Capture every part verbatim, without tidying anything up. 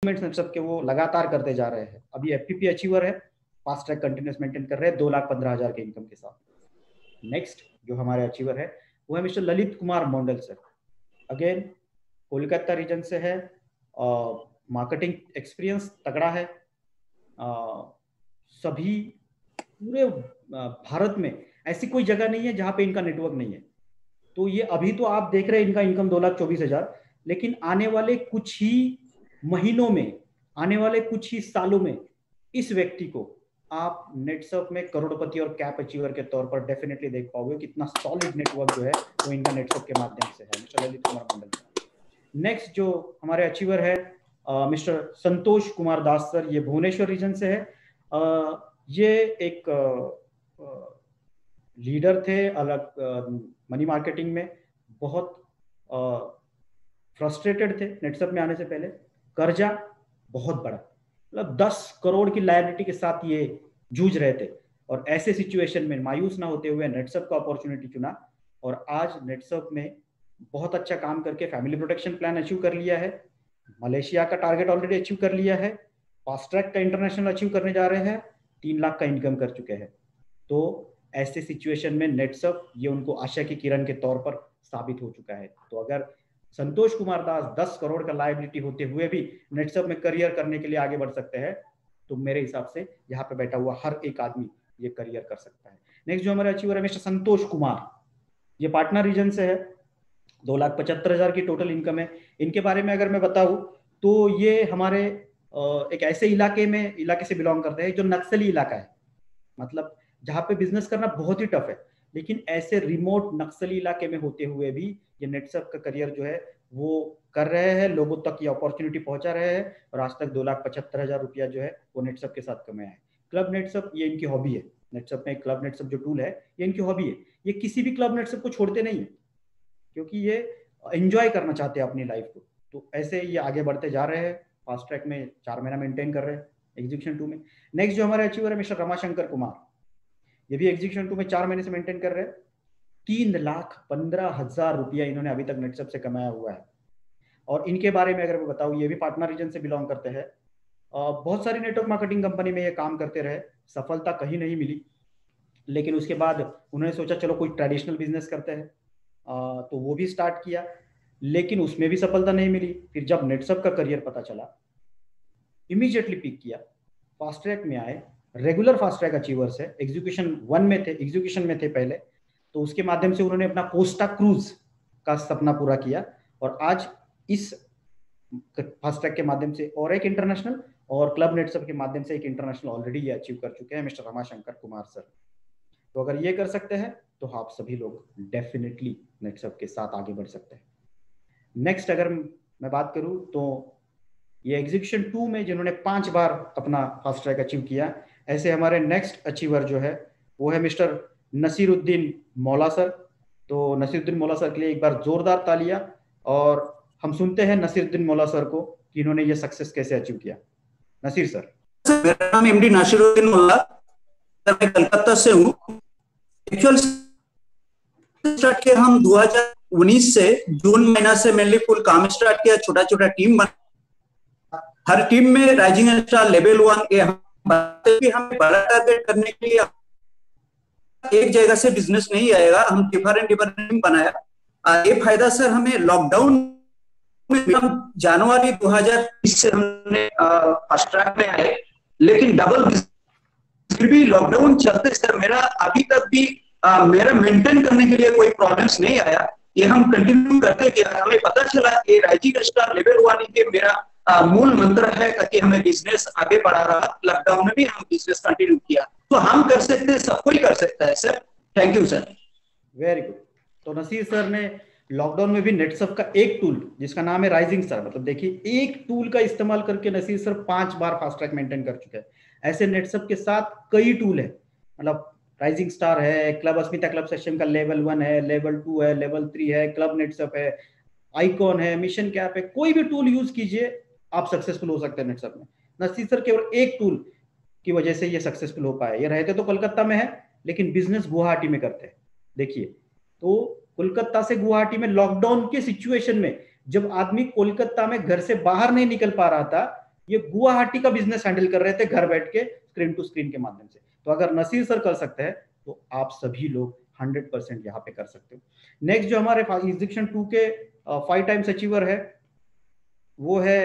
सब के वो लगातार करते जा रहे हैं। अभी एफपीपी अचीवर है, फास्ट ट्रैक कंटिन्यूस मेंटेन कर रहे हैं दो लाख पंद्रह हजार के इनकम के साथ। नेक्स्ट जो हमारे अचीवर है वो है mister Lalit Kumar Mandal sir. Again Kolkata region से है, मार्केटिंग एक्सपीरियंस तगड़ा है। आ, सभी पूरे भारत में ऐसी कोई जगह नहीं है जहां पे इनका नेटवर्क नहीं है। तो ये अभी तो आप देख रहे हैं इनका इनकम दो लाख चौबीस हजार, लेकिन आने वाले कुछ ही महीनों में, आने वाले कुछ ही सालों में इस व्यक्ति को आप नेटसर्फ में करोड़पति और कैप अचीवर के तौर पर डेफिनेटली देख पाओगे। कितना सॉलिड नेटवर्क जो है वो इनका नेटसर्फ के माध्यम से है। मिस्टर ललित कुमार मंडल। नेक्स्ट जो हमारे अचीवर है मिस्टर संतोष कुमार दास सर, ये भुवनेश्वर रीजन से है। आ, ये एक लीडर थे अलग मनी मार्केटिंग में, बहुत फ्रस्ट्रेटेड थे नेटसर्फ में आने से पहले। कर्जा बहुत बड़ा, मतलब दस करोड़ की लायबिलिटी के साथ ये जूझ रहे थे, और ऐसे सिचुएशन में मायूस ना होते हुए नेटसर्फ का अपॉर्चुनिटी चुना, और आज नेटसर्फ में बहुत अच्छा काम करके फैमिली प्रोटेक्शन प्लान अचीव कर लिया है, मलेशिया का टारगेट ऑलरेडी अचीव कर लिया है, फास्ट ट्रैक का इंटरनेशनल अचीव करने जा रहे हैं, तीन लाख का इनकम कर चुके हैं। तो ऐसे सिचुएशन में नेटसर्फ ये उनको आशा की किरण के तौर पर साबित हो चुका है। तो अगर संतोष कुमार दास दस करोड़ का लायबिलिटी होते हुए भी नेटसर्फ में करियर करने के लिए आगे बढ़ सकते हैं, तो मेरे हिसाब से यहाँ पे बैठा हुआ हर एक आदमी ये करियर कर सकता है। नेक्स्ट जो हमारे अचीवर है मिस्टर संतोष कुमार, ये पाटना रीजन से है, दो लाख पचहत्तर हजार की टोटल इनकम है। इनके बारे में अगर मैं बताऊं तो ये हमारे एक ऐसे इलाके में इलाके से बिलोंग करते हैं जो नक्सली इलाका है, मतलब जहाँ पे बिजनेस करना बहुत ही टफ है, लेकिन ऐसे रिमोट नक्सली इलाके में होते हुए भी ये नेटसर्फ का करियर जो है वो कर रहे हैं, लोगों तक ये अपॉर्चुनिटी पहुंचा रहे हैं, और आज तक दो लाख पचहत्तर हजार रुपया जो है वो नेटसर्फ के साथ कमाया है। क्लब नेटसर्फ ये इनकी हॉबी है। नेटसर्फ में क्लब नेटसर्फ जो टूल है ये इनकी हॉबी है। ये किसी भी क्लब नेटसर्फ को छोड़ते नहीं है, क्योंकि ये एंजॉय करना चाहते हैं अपनी लाइफ को। तो ऐसे ये आगे बढ़ते जा रहे हैं, फास्ट ट्रैक में चार महीना मेंटेन कर रहे हैं एग्जीक्यूशन टू में। नेक्स्ट जो हमारे अचीवर है मिस्टर रमाशंकर कुमार, ये भी एग्जीक्यूशन टू में चार महीने से मेंटेन कर रहे हैं। तीन लाख पंद्रह हजार रुपया इन्होंने अभी तक नेटसर्फ से कमाया हुआ है। और इनके बारे में अगर मैं बताऊं, ये भी पाटना रीजन से बिलोंग करते हैं। बहुत सारी नेटवर्क मार्केटिंग कंपनी में ये काम करते रहे, सफलता कहीं नहीं मिली, लेकिन उसके बाद उन्होंने सोचा चलो कोई ट्रेडिशनल बिजनेस करते हैं, तो वो भी स्टार्ट किया, लेकिन उसमें भी सफलता नहीं मिली। फिर जब नेटसर्फ का करियर पता चला, इमीडिएटली पिक किया, फास्ट ट्रैक में आए, रेगुलर फास्ट ट्रैक अचीवर्स है, एग्जीक्यूशन वन में थे, एग्जीक्यूशन में थे पहले, तो उसके माध्यम से उन्होंने अपना कोस्टा क्रूज का सपना पूरा किया, और आज इस फास्ट ट्रैक के माध्यम से और एक इंटरनेशनल, और क्लब नेटसर्फ के माध्यम से एक इंटरनेशनल ऑलरेडी ये अचीव कर चुके हैं मिस्टर रमाशंकर कुमार सर। तो अगर ये कर सकते हैं तो आप सभी लोग डेफिनेटली नेटसर्फ के साथ आगे बढ़ सकते हैं। नेक्स्ट अगर मैं बात करूं तो ये एग्जीक्यूशन टू में जिन्होंने पांच बार अपना फास्ट ट्रैक अचीव किया, ऐसे हमारे नेक्स्ट अचीवर जो है वो है मिस्टर नसीरुद्दीन मौला सर। तो नसीरुद्दीन मौला सर के लिए एक बार जोरदार तालियां, और हम सुनते हैं नसीरुद्दीन मौला सर को कि इन्होंने ये सक्सेस कैसे अचीव किया। नसीर सर। मेरा नाम एमडी नसीरुद्दीन मौला, मैं कलकत्ता से हूँ। एक्चुअल स्टार्ट किया हम दो हज़ार उन्नीस से, जून महीना से मेनली फुल काम स्टार्ट किया, छोटा छोटा टीम बना, हर टीम में राइजिंग स्टार लेवल वन के हम हमें बड़ा टारगेट करने के लिए एक जगह से बिजनेस नहीं आएगा, हम डिफरेंट डिफरेंट टीम बनाया। ये फायदा सर हमें लॉकडाउन में, हम जनवरी दो हज़ार बीस से हमने फास्ट ट्रैक में आए, लेकिन डबल फिर भी लॉकडाउन चलते सर मेरा अभी तक भी आ, मेरा मेंटेन करने के लिए कोई प्रॉब्लम्स नहीं आया। ये हम कंटिन्यू करते गया, हमें पता चला कि राइजिंग स्टार लेवल वन के मेरा आ, मूल मंत्र है ताकि हमें बिजनेस आगे बढ़ा रहा। लॉकडाउन में भी हम बिजनेस कंटिन्यू किया, तो हम कर सकते हैं, सब कोई कर सकता है sir. Thank you sir. Very good. तो नसीर सर ने लॉकडाउन में भी नेटसर्फ का एक टूल जिसका नाम है राइजिंग स्टार, मतलब देखिए एक टूल का इस्तेमाल करके नसीर सर पांच बार फास्ट ट्रैक मेंटेन कर चुके हैं। ऐसे नेटसर्फ के साथ कई टूल है, मतलब राइजिंग स्टार है, क्लब अस्मिता क्लब सिस्टम का लेवल वन है, लेवल टू है, लेवल थ्री है, क्लब नेटसर्फ है, आइकॉन है, मिशन कैप है, कोई भी टूल यूज कीजिए आप सक्सेसफुल हो सकते हैं नेटसर्फ में। नसीर सर केवल एक टूल की वजह से ये सक्सेसफुल हो पाए। ये रहते तो कोलकाता में है, लेकिन बिजनेस गुवाहाटी में करते हैं। देखिए, तो कोलकाता से गुवाहाटी में लॉकडाउन के सिचुएशन में जब आदमी कोलकाता में घर से बाहर नहीं निकल पा रहा था, ये गुवाहाटी का बिजनेस हैंडल कर रहे थे घर बैठ के स्क्रीन टू स्क्रीन के माध्यम से। तो अगर नसीर सर कर सकते हैं तो आप सभी लोग हंड्रेड परसेंट यहाँ पे कर सकते हो। नेक्स्ट जो हमारे एग्जीक्यूशन टू के फाइव टाइम्स अचीवर है वो है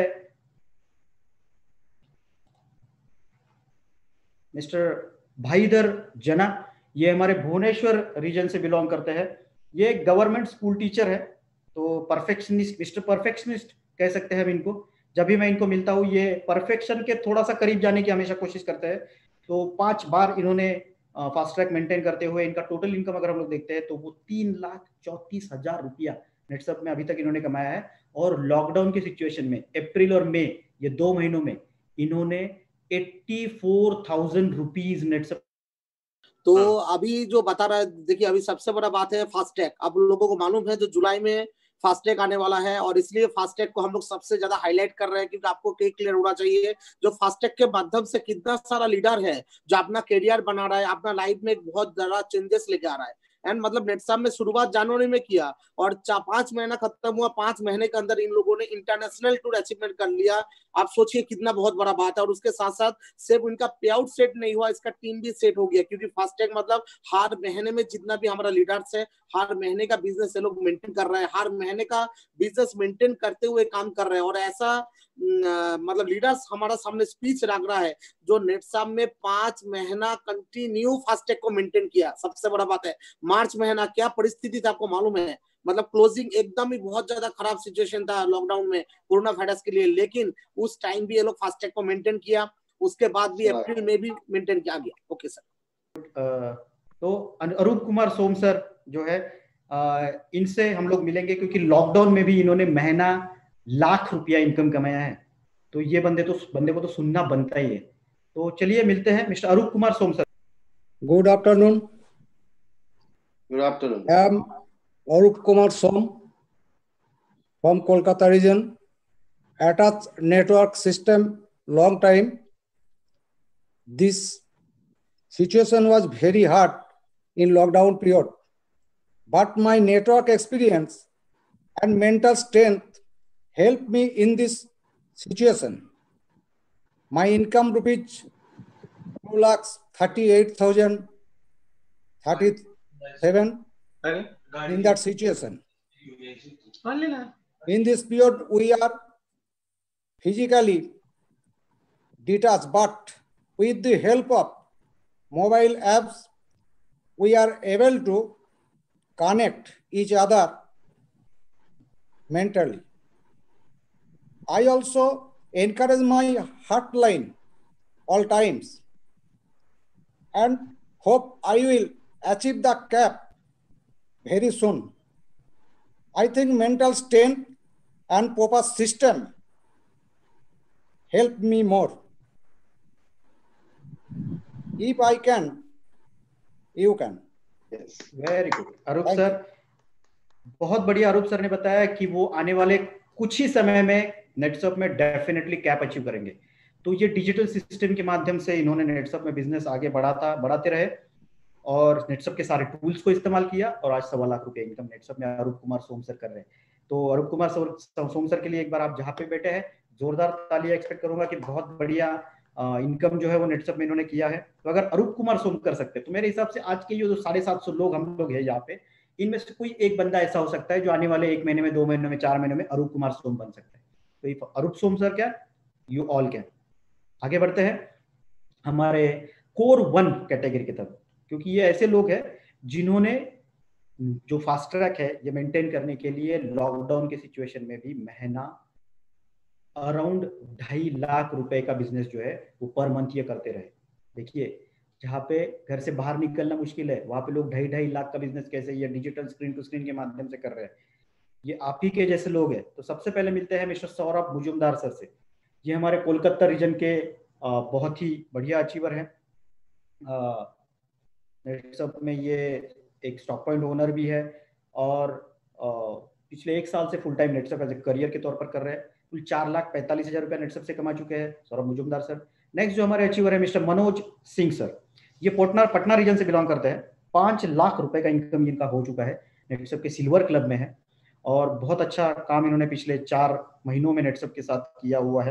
मिस्टर भाईदर जना। ये हमारे भुवनेश्वर रीजन से बिलोंग करते हैं। ये गवर्नमेंट स्कूल टीचर है, तो परफेक्शनिस्ट, मिस्टर परफेक्शनिस्ट कह सकते हैं हम इनको। जब भी मैं इनको मिलता हूँ ये परफेक्शन के थोड़ा सा करीब जाने की हमेशा कोशिश करते हैं। तो पांच बार इन्होंने फास्ट ट्रैक मेंटेन करते हुए इनका टोटल इनकम अगर हम लोग देखते हैं तो वो तीन लाख चौतीस हजार रुपया नेटसप में अभी तक इन्होंने कमाया है। और लॉकडाउन की सिचुएशन में अप्रैल और मई ये दो महीनों में इन्होंने eighty four thousand rupees Netsurf. तो अभी जो बता रहा है, देखिए अभी सबसे बड़ा बात है फास्टैग। अब लोगों को मालूम है जो जुलाई में फास्टैग आने वाला है और इसलिए फास्टैग को हम लोग सबसे ज्यादा हाईलाइट कर रहे हैं क्योंकि आपको क्लियर होना चाहिए जो फास्टैग के माध्यम से कितना सारा लीडर है जो अपना करियर बना रहा है, अपना लाइफ में एक बहुत ज्यादा चेंजेस लेके आ रहा है। एंड मतलब नेटसप में शुरुआत जनवरी में किया और चार पांच महीना खत्म हुआ, पांच महीने के अंदर इन लोगों ने इंटरनेशनल टूर अचीवमेंट कर लिया। आप सोचिए कितना बहुत बड़ा बात है। और उसके साथ साथ सिर्फ उनका पे आउट सेट नहीं हुआ, इसका टीम भी सेट हो गया क्योंकि फास्टैग मतलब हर महीने में जितना भी हमारा लीडर्स है हर महीने का बिजनेस ये लोग मेंटेन कर रहे हैं, हर महीने का बिजनेस मेंटेन करते हुए काम कर रहे हैं। और ऐसा मतलब लीडर्स हमारा सामने स्पीच रख रहा है जो नेटसप में पांच महीना कंटिन्यू फास्टैग को मेंटेन किया। सबसे बड़ा बात है मार्च महीना क्या परिस्थिति था आपको मालूम है, मतलब क्लोजिंग एकदम ही बहुत ज्यादा खराब सिचुएशन था लॉकडाउन में कोरोना वायरस के लिए, लेकिन उस टाइम भी ये लोग फास्टैग को मेंटेन किया। उसके बाद भी अप्रैल में भी मेंटेन किया गया। Okay sir. तो अरूप कुमार सोम सर जो है इनसे हम लोग मिलेंगे क्योंकि लॉकडाउन में भी इन्होंने महीना लाख रुपया इनकम कमाया है। तो ये बंदे तो बंदे को तो सुनना बनता ही है। तो चलिए मिलते हैं mister Arup Kumar Som sir. Good afternoon. Good afternoon. I am Arup Kumar Som from Kolkata region. Attached network system long time. This situation was very hard in lockdown period, but my network experience and mental strength helped me in this situation. My income rupees two lakhs thirty-eight thousand thirty-seven. In that situation, in this period, we are physically detached, but with the help of mobile apps, we are able to connect each other mentally. I also encourage my hotline all times and hope I will achieve the cap very soon. I think mental strength and proper system help me more. If I can, you can. Yes, very good. Arup sir, बहुत बढ़िया। अरूप sir ने बताया कि वो आने वाले कुछ ही समय में नेटसप में डेफिनेटली कैप अचीव करेंगे। तो ये डिजिटल सिस्टम के माध्यम से इन्होंने नेटसप में बिजनेस आगे बढ़ाता बढ़ाते रहे और नेटसप के सारे टूल्स को इस्तेमाल किया और आज सवा लाख रुपए इनकम नेटसप में अरूप कुमार सोम सर कर रहे हैं। तो अरूप कुमार सोम सर के लिए एक बार आप जहाँ पे बैठे हैं जोरदार तालियां एक्सपेक्ट करूंगा कि बहुत बढ़िया इनकम जो है वो नेटसप में इन्होंने किया है। तो अगर अरूप कुमार सोम कर सकते हैं तो मेरे हिसाब से आज के ये जो साढ़े सात सौ लोग हम लोग हैं यहाँ पे, इनमें से कोई एक बंदा ऐसा हो सकता है जो आने वाले एक महीने में, दो महीने में, चार महीने में अरूप कुमार सोम बन सकता है। तो इफ अरूप सोम सर क्या, यू ऑल कैन। आगे बढ़ते हैं हमारे कोर वन कैटेगरी की तरफ, क्योंकि ये ऐसे लोग हैं जिन्होंने जो फास्ट ट्रैक है ये मेंटेन करने के लिए लॉकडाउन के सिचुएशन में भी महीना अराउंड ढाई लाख रुपए का बिजनेस जो है वो पर मंथ ये करते रहे। देखिए जहाँ पे घर से बाहर निकलना मुश्किल है वहां पे लोग ढाई ढाई लाख का बिजनेस कैसे ये डिजिटल स्क्रीन टू स्क्रीन के माध्यम से कर रहे हैं। ये आप ही के जैसे लोग हैं। तो सबसे पहले मिलते हैं मिस्टर सौरभ मुजुमदार सर से। ये हमारे कोलकाता रीजन के बहुत ही बढ़िया अचीवर हैं। नेटसप में ये एक स्टॉक पॉइंट ओनर भी है और पिछले एक साल से full time Netsurf as a career के तौर पर कर रहे हैं। कुल चार लाख पैंतालीस हजार रुपया नेटसप से कमा चुके हैं सौरभ मुजुमदार सर। नेक्स्ट जो हमारे अचीवर है मिस्टर मनोज सिंह सर। ये पटना पटना रीजन से बिलोंग करते हैं। पांच लाख रुपए का इनकम इनका हो चुका है, नेटसप के सिल्वर क्लब में है और बहुत अच्छा काम इन्होंने पिछले चार महीनों में नेटसप के साथ किया हुआ है।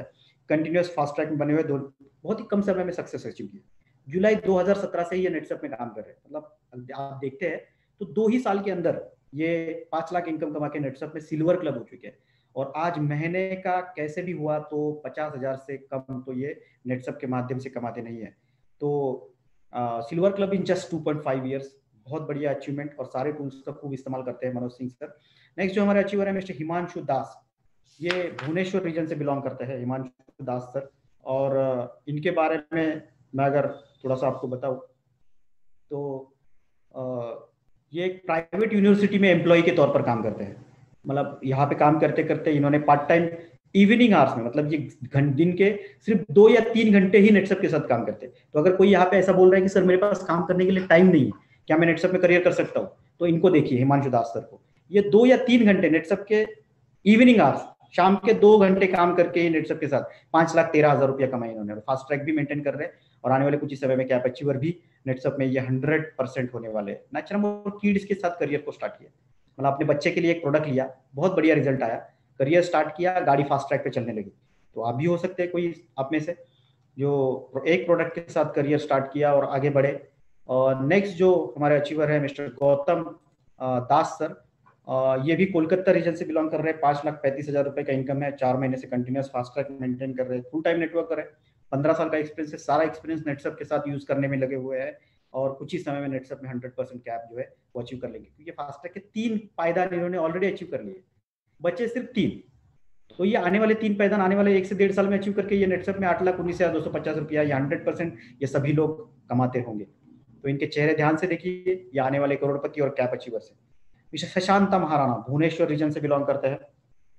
कंटिन्यूस फास्ट ट्रैक में बने हुए दो बहुत ही कम समय में सक्सेस अचीव की। जुलाई दो हज़ार सत्रह से ये नेटसप में काम कर रहे हैं, मतलब आप देखते हैं तो दो ही साल के अंदर ये पांच लाख इनकम कमा के नेटसप में सिल्वर क्लब हो चुके हैं। और आज महीने का कैसे भी हुआ तो पचास हजार से कम तो ये नेटसप के माध्यम से कमाते नहीं है। तो silver club in just two point five years, बहुत बढ़िया अचीवमेंट, और सारे टूल्स का खूब इस्तेमाल करते हैं मनोज सिंह सर। नेक्स्ट जो हमारे अचीवर है मिस्टर हिमांशु दास, ये भुवनेश्वर रीजन से बिलोंग करते हैं, हिमांशु दास सर। और इनके बारे में मैं अगर थोड़ा सा आपको बताऊं तो आ, ये एक प्राइवेट यूनिवर्सिटी में एम्प्लॉय के तौर पर काम करते हैं। मतलब यहाँ पे काम करते करते इन्होंने पार्ट टाइम इवनिंग आवर्स में, मतलब ये दिन के सिर्फ दो या तीन घंटे ही नेटसप के साथ काम करते हैं। तो अगर कोई यहाँ पे ऐसा बोल रहा है कि सर मेरे पास काम करने के लिए टाइम नहीं है, क्या मैं नेटसप में करियर कर सकता हूँ, तो इनको देखिए हिमांशु दास सर को, ये दो या तीन घंटे नेटसप के इवनिंग आवर्स, शाम के दो घंटे काम करके ही नेटसप के साथ पांच लाख तेरह हजार रुपया कमाई इन्होंने। फास्ट ट्रैक भी मेंटेन कर रहे हैं और आने वाले कुछ ही समय में कैप अचीवर भी नेटसप में ये हंड्रेड परसेंट होने वाले हैं। नेचुरम और किड्स के साथ करियर को स्टार्ट किया, मतलब अपने बच्चे के लिए एक प्रोडक्ट लिया, बहुत बढ़िया रिजल्ट आया, करियर स्टार्ट किया, गाड़ी फास्ट ट्रैक पे चलने लगी। तो आप भी हो सकते हैं कोई आप में से जो एक प्रोडक्ट के साथ करियर स्टार्ट किया और आगे बढ़े। और नेक्स्ट जो हमारे अचीवर है मिस्टर गौतम दास सर, ये भी कोलकाता रीजन से बिलोंग कर रहे हैं। पांच लाख पैंतीस हजार रुपए का इनकम है, चार महीने से कंटिन्यूस फास्ट ट्रैक मेंटेन कर रहे हैं, फुल टाइम नेटवर्क कर रहे हैं, पंद्रह साल का एक्सपीरियंस है, सारा एक्सपीरियंस नेटसप के साथ यूज करने में लगे हुए हैं और कुछ ही समय में नेटसप में हंड्रेड परसेंट कैप जो है वो अचीव कर लेंगे, क्योंकि फास्ट ट्रैक के तीन पायदान इन्होंने ऑलरेडी अचीव कर लिए, बचे सिर्फ तीन। तो ये आने वाले तीन पायदान आने वाले एक से डेढ़ साल में अचीव करके ये नेटसप में आठ लाख उन्नीस हजार दो सौ पचास रुपया या हंड्रेड परसेंट ये सभी लोग कमाते होंगे। तो इनके चेहरे ध्यान से देखिए, ये आने वाले करोड़पति और कैप अचीवर से। मिस्टर शशांता महाराणा भुवनेश्वर रीजन से बिलोंग करते हैं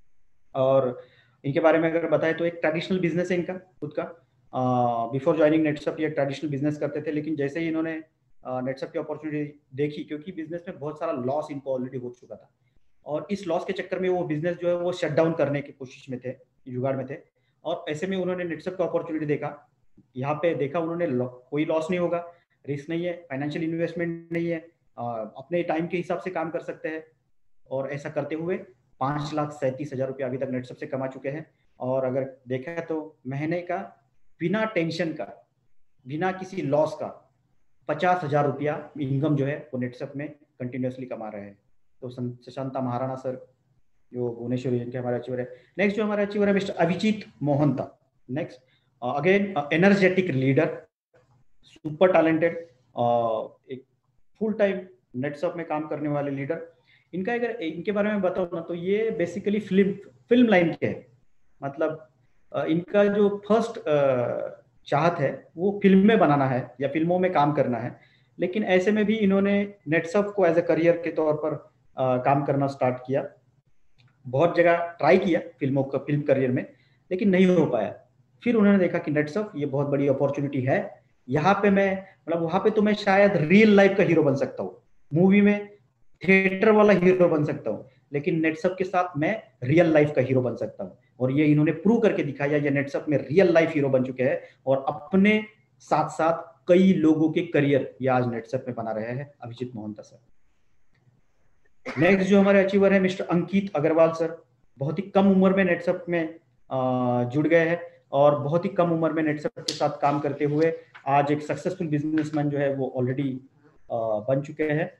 और इनके बारे में अगर बताएं तो एक ट्रेडिशनल बिजनेस है इनका खुद का। बिफोर ज्वाइनिंग नेटसप ये ट्रेडिशनल बिजनेस करते थे, लेकिन जैसे ही इन्होंने नेटसप की अपॉर्चुनिटी देखी, क्योंकि बिजनेस में बहुत सारा लॉस इनको ऑलरेडी हो चुका था और इस लॉस के चक्कर में वो बिजनेस जो है वो शट डाउन करने की कोशिश में थे, जुगाड़ में थे। और ऐसे में उन्होंने नेटसप का अपॉर्चुनिटी देखा, यहाँ पे देखा उन्होंने कोई लॉस नहीं होगा, रिस्क नहीं है, फाइनेंशियल इन्वेस्टमेंट नहीं है, अपने टाइम के हिसाब से काम कर सकते हैं। और ऐसा करते हुए पांच लाख सैंतीस हजार रुपया अभी तक नेटसप से कमा चुके हैं। और अगर देखा तो महीने का बिना टेंशन का, बिना किसी लॉस का पचास हजार रुपया इनकम जो है वो नेटसप में कंटिन्यूसली कमा रहे हैं। तो शशांता महाराणा सर जो भुवनेश्वर रीजन के हमारे अचीवर है। नेक्स्ट जो हमारे अचीवर है mister Abhijit Mohanta. Next again energetic leader, super talented, एक फुल टाइम नेटसप में काम करने वाले लीडर। इनका अगर इनके बारे में बताऊं ना तो ये बेसिकली फिल्म फिल्म लाइन के है, मतलब इनका जो फर्स्ट चाहत है वो फिल्में बनाना है या फिल्मों में काम करना है। लेकिन ऐसे में भी इन्होंने नेटसप को एज ए करियर के तौर पर आ, काम करना स्टार्ट किया, बहुत जगह ट्राई किया फिल्मों का फिल्म करियर में, लेकिन नहीं हो पाया। फिर उन्होंने देखा कि नेटसप ये बहुत बड़ी अपॉर्चुनिटी है, यहाँ पे मैं मतलब वहां पे तो मैं शायद रियल लाइफ का हीरो बन सकता हूँ, मूवी में थिएटर वाला हीरो बन सकता हूँ, लेकिन नेटसप के साथ मैं रियल लाइफ का हीरो बन सकता हूँ। और ये इन्होंने प्रूव करके दिखाया, ये नेटसप में रियल लाइफ हीरो बन चुके हैं और अपने साथ साथ कई लोगों के करियर ये आज नेटसप में बना रहे हैं। अभिजीत मोहंता सर। नेक्स्ट जो हमारे अचीवर है मिस्टर अंकित अग्रवाल सर, बहुत ही कम उम्र में नेटसप में जुड़ गए हैं और बहुत ही कम उम्र में नेटसप के साथ काम करते हुए आज एक सक्सेसफुल बिजनेसमैन जो है वो ऑलरेडी बन चुके हैं।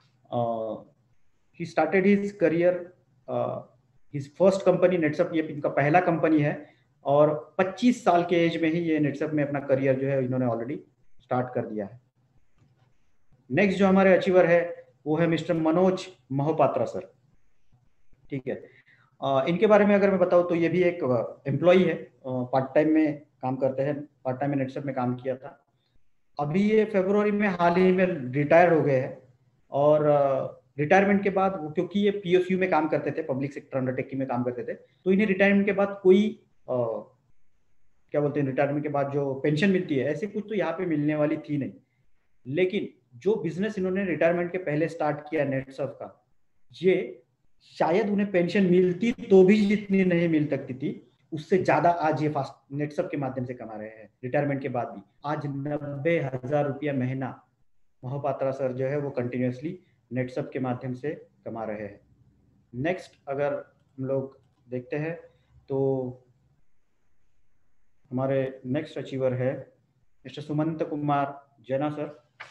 He started his career, his first company Netsurf, ये इनका पहला कंपनी है और पच्चीस साल के एज में ही ये नेटसप में अपना करियर जो है इन्होंने ऑलरेडी स्टार्ट कर दिया है। नेक्स्ट जो हमारे अचीवर है वो है मिस्टर मनोज मोहपात्रा सर। ठीक है, uh, इनके बारे में अगर मैं बताऊं तो ये भी एक एम्प्लॉय है, पार्ट uh, टाइम में काम करते हैं, पार्ट टाइम में नेटसप में काम किया था। अभी ये फरवरी में हाल ही में रिटायर हो गए हैं और रिटायरमेंट uh, के बाद वो, क्योंकि ये पीएसयू में काम करते थे, पब्लिक सेक्टर अंडरटेकिंग में काम करते थे, तो इन्हें रिटायरमेंट के बाद कोई uh, क्या बोलते हैं रिटायरमेंट के बाद जो पेंशन मिलती है ऐसे कुछ तो यहाँ पे मिलने वाली थी नहीं। लेकिन जो बिजनेस इन्होंने रिटायरमेंट के पहले स्टार्ट किया नेटसप का, ये शायद उन्हें पेंशन मिलती तो भी जितनी नहीं मिल सकती थी, उससे ज्यादा आज ये फास्ट नेटसप के माध्यम से कमा रहे हैं। रिटायरमेंट के बाद भी आज नब्बे हजार रुपया महीना मोहपात्रा सर जो है वो कंटिन्यूसली नेटसप के माध्यम से कमा रहे हैं। नेक्स्ट अगर हम लोग देखते हैं तो हमारे नेक्स्ट अचीवर है मिस्टर सुमंत कुमार जैना सर।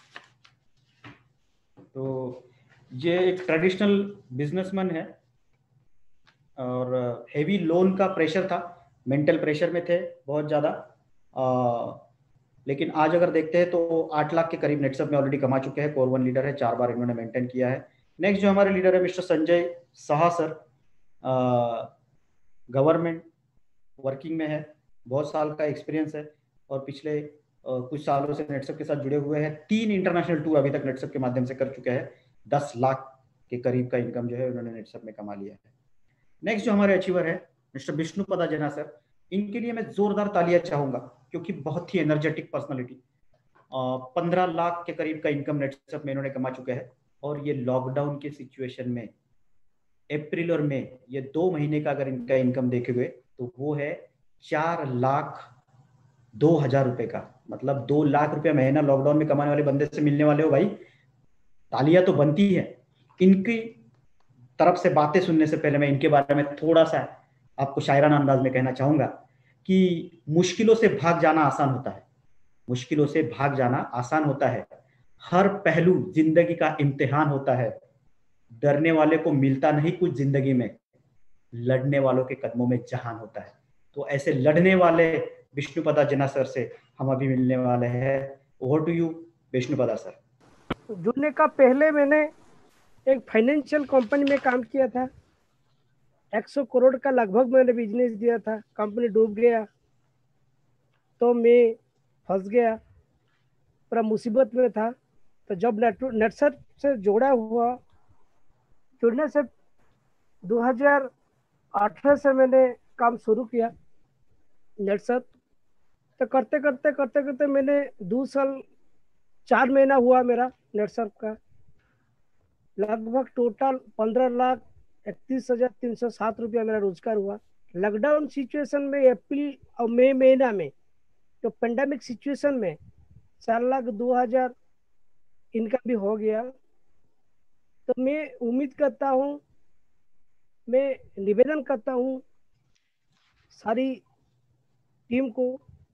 तो ये एक ट्रेडिशनल बिजनेसमैन है और हेवी लोन का प्रेशर था, मेंटल प्रेशर में थे बहुत ज़्यादा, लेकिन आज अगर देखते हैं तो आठ लाख के करीब नेटसप में ऑलरेडी कमा चुके हैं। कोर वन लीडर है, चार बार इन्होंने मेंटेन किया है। नेक्स्ट जो हमारे लीडर है mister Sanjay Saha sir, government working में है, बहुत साल का एक्सपीरियंस है और पिछले आ, कुछ सालों से नेटसप के साथ जुड़े हुए हैं। तीन इंटरनेशनल टूर अभी तक नेटसप के माध्यम से कर चुके हैं। दस लाख के करीब का इनकम जो है उन्होंने नेटसप में कमा लिया है। नेक्स्ट जो हमारे अचीवर है मिस्टर विष्णुपदा जेना सर, इनके लिए मैं जोरदार तालियां चाहूंगा क्योंकि बहुत ही एनर्जेटिक पर्सनालिटी, पंद्रह लाख के करीब का इनकम नेटसप में इन्होंने कमा चुके हैं। और ये लॉकडाउन के सिचुएशन में अप्रैल और मई, ये दो महीने का अगर इनका इनकम देखे हुए तो वो है चार लाख दो हजार रुपए का। मतलब दो लाख रुपया महीना लॉकडाउन में कमाने वाले बंदे से मिलने वाले हो भाई, तालियां तो बनती है। इनकी तरफ से बातें सुनने से पहले मैं इनके बारे में थोड़ा सा आपको शायराना अंदाज में कहना चाहूंगा कि मुश्किलों से भाग जाना आसान होता है, मुश्किलों से भाग जाना आसान होता है। हर पहलू जिंदगी का इम्तिहान होता है। डरने वाले को मिलता नहीं कुछ जिंदगी में, लड़ने वालों के कदमों में जहान होता है। तो ऐसे लड़ने वाले विष्णुपदा जेना सर से हम अभी मिलने वाले हैं। Over to you Vishnupada sir. जुड़ने का पहले मैंने एक फाइनेंशियल कंपनी में काम किया था। एक सौ करोड़ का लगभग मैंने बिजनेस दिया था। कंपनी डूब गया तो मैं फंस गया, पूरा मुसीबत में था। तो जब नेट नेटसप से जोड़ा हुआ, जुड़ने से दो हज़ार अठारह से मैंने काम शुरू किया नेटसप। तो करते करते करते करते मैंने दो साल चार महीना हुआ मेरा नेटसप का, लगभग टोटल पंद्रह लाख इकतीस हजार तीन सौ सात रुपया मेरा रोजगार हुआ। लॉकडाउन सिचुएशन में अप्रैल और मई महीना में, तो पेंडेमिक सिचुएशन में चार लाख दो हजार इनकम भी हो गया। तो मैं उम्मीद करता हूँ, मैं निवेदन करता हूँ सारी टीम को,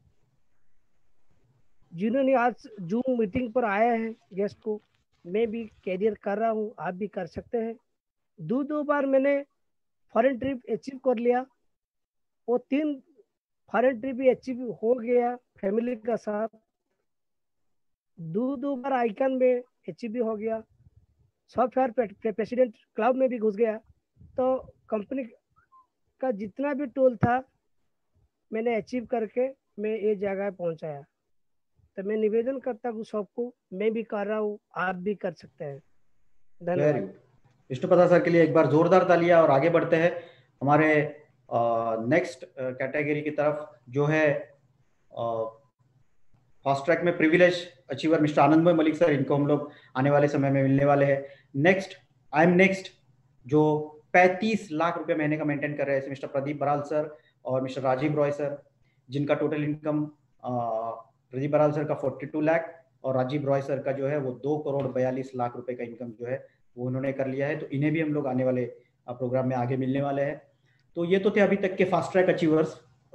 जिन्होंने आज जूम मीटिंग पर आया है गेस्ट को, मैं भी कैरियर कर रहा हूँ, आप भी कर सकते हैं। दो दो बार मैंने फॉरेन ट्रिप अचीव कर लिया, वो तीन फॉरेन ट्रिप भी अचीव हो गया फैमिली के साथ। दो दो बार आइकन में अचीव भी हो गया, सॉफ्टवेयर प्रेसिडेंट क्लब में भी घुस गया। तो कंपनी का जितना भी टोल था मैंने अचीव करके मैं ये जगह पहुंचाया। तो मैं निवेदन करता हूँ सबको, मैं भी कर रहा हूँ, आप भी कर सकते हैं। धन्यवाद। विष्णुपदा सर के लिए एक बार जोरदार तालियां। और आगे बढ़ते हैं हमारे नेक्स्ट कैटेगरी की तरफ, जो है फास्ट ट्रैक में privilege achiever mister Anandamay Malik sir. इनको हम लोग आने वाले समय में मिलने वाले हैं। नेक्स्ट आई एम नेक्स्ट, जो पैंतीस लाख रुपए महीने का मेंटेन कर रहे हैं, मिस्टर प्रदीप बराल सर और मिस्टर राजीव रॉय सर, जिनका total income Pradeep Baral sir का बयालीस लाख और राजीव रॉय सर का जो है वो दो करोड़ बयालीस लाख रुपए का इनकम जो है वो उन्होंने कर लिया है। तो इन्हें भी हम लोग आने वाले प्रोग्राम में आगे मिलने वाले हैं। तो ये तो थे अभी तक के फास्ट ट्रैक अचीवर्स।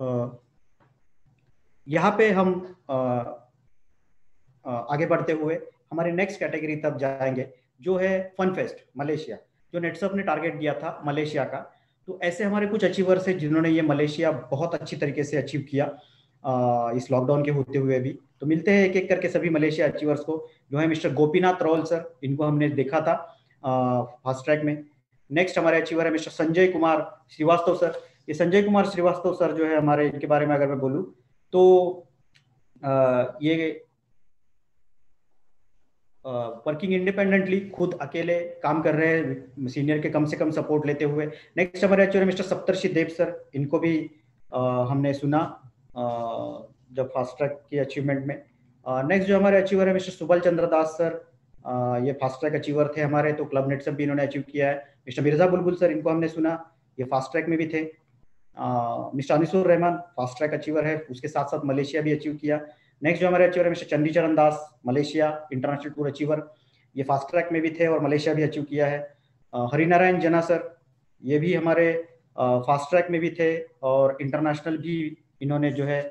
यहाँ पे हम आ, आ, आगे बढ़ते हुए हमारे नेक्स्ट कैटेगरी तब जाएंगे, जो है फन फेस्ट मलेशिया, जो नेटसप ने टारगेट दिया था मलेशिया का। तो ऐसे हमारे कुछ अचीवर्स हैं जिन्होंने ये मलेशिया बहुत अच्छी तरीके से अचीव किया आ, इस लॉकडाउन के होते हुए भी। तो मिलते हैं एक एक करके सभी मलेशिया अचीवर्स को, जो है मिस्टर गोपीनाथ रॉल सर। इनको हमने देखा था फास्ट ट्रैक में। नेक्स्ट हमारे अचीवर है मिस्टर संजय कुमार श्रीवास्तव सर। ये संजय कुमार श्रीवास्तव सर जो है हमारे, इनके बारे में अगर मैं बोलूँ तो आ, ये वर्किंग इंडिपेंडेंटली, खुद अकेले काम कर रहे हैं, सीनियर के कम से कम सपोर्ट लेते हुए। नेक्स्ट हमारे achiever mister Saptarshi Dev sir. इनको भी आ, हमने सुना आ, जब फास्ट ट्रैक की अचीवमेंट में। नेक्स्ट जो हमारे अचीवर है मिस्टर सुबल चंद्र दास सर। आ, ये फास्ट ट्रैक अचीवर थे हमारे, तो क्लब नेटसप भी इन्होंने अचीव किया है। मिस्टर मिर्जा बुलबुल सर, इनको हमने सुना, ये फास्ट ट्रैक में भी थे। Mister Anisur Rahman fast track achiever है, उसके साथ साथ मलेशिया भी अचीव किया। नेक्स्ट जो हमारे अचीवर है mister Chandicharan Das, Malaysia international tour achiever, ये फास्ट ट्रैक में भी थे और मलेशिया भी अचीव किया है। हरिनारायण जना सर, ये भी हमारे फास्ट ट्रैक में भी थे और इंटरनेशनल भी इन्होंने जो है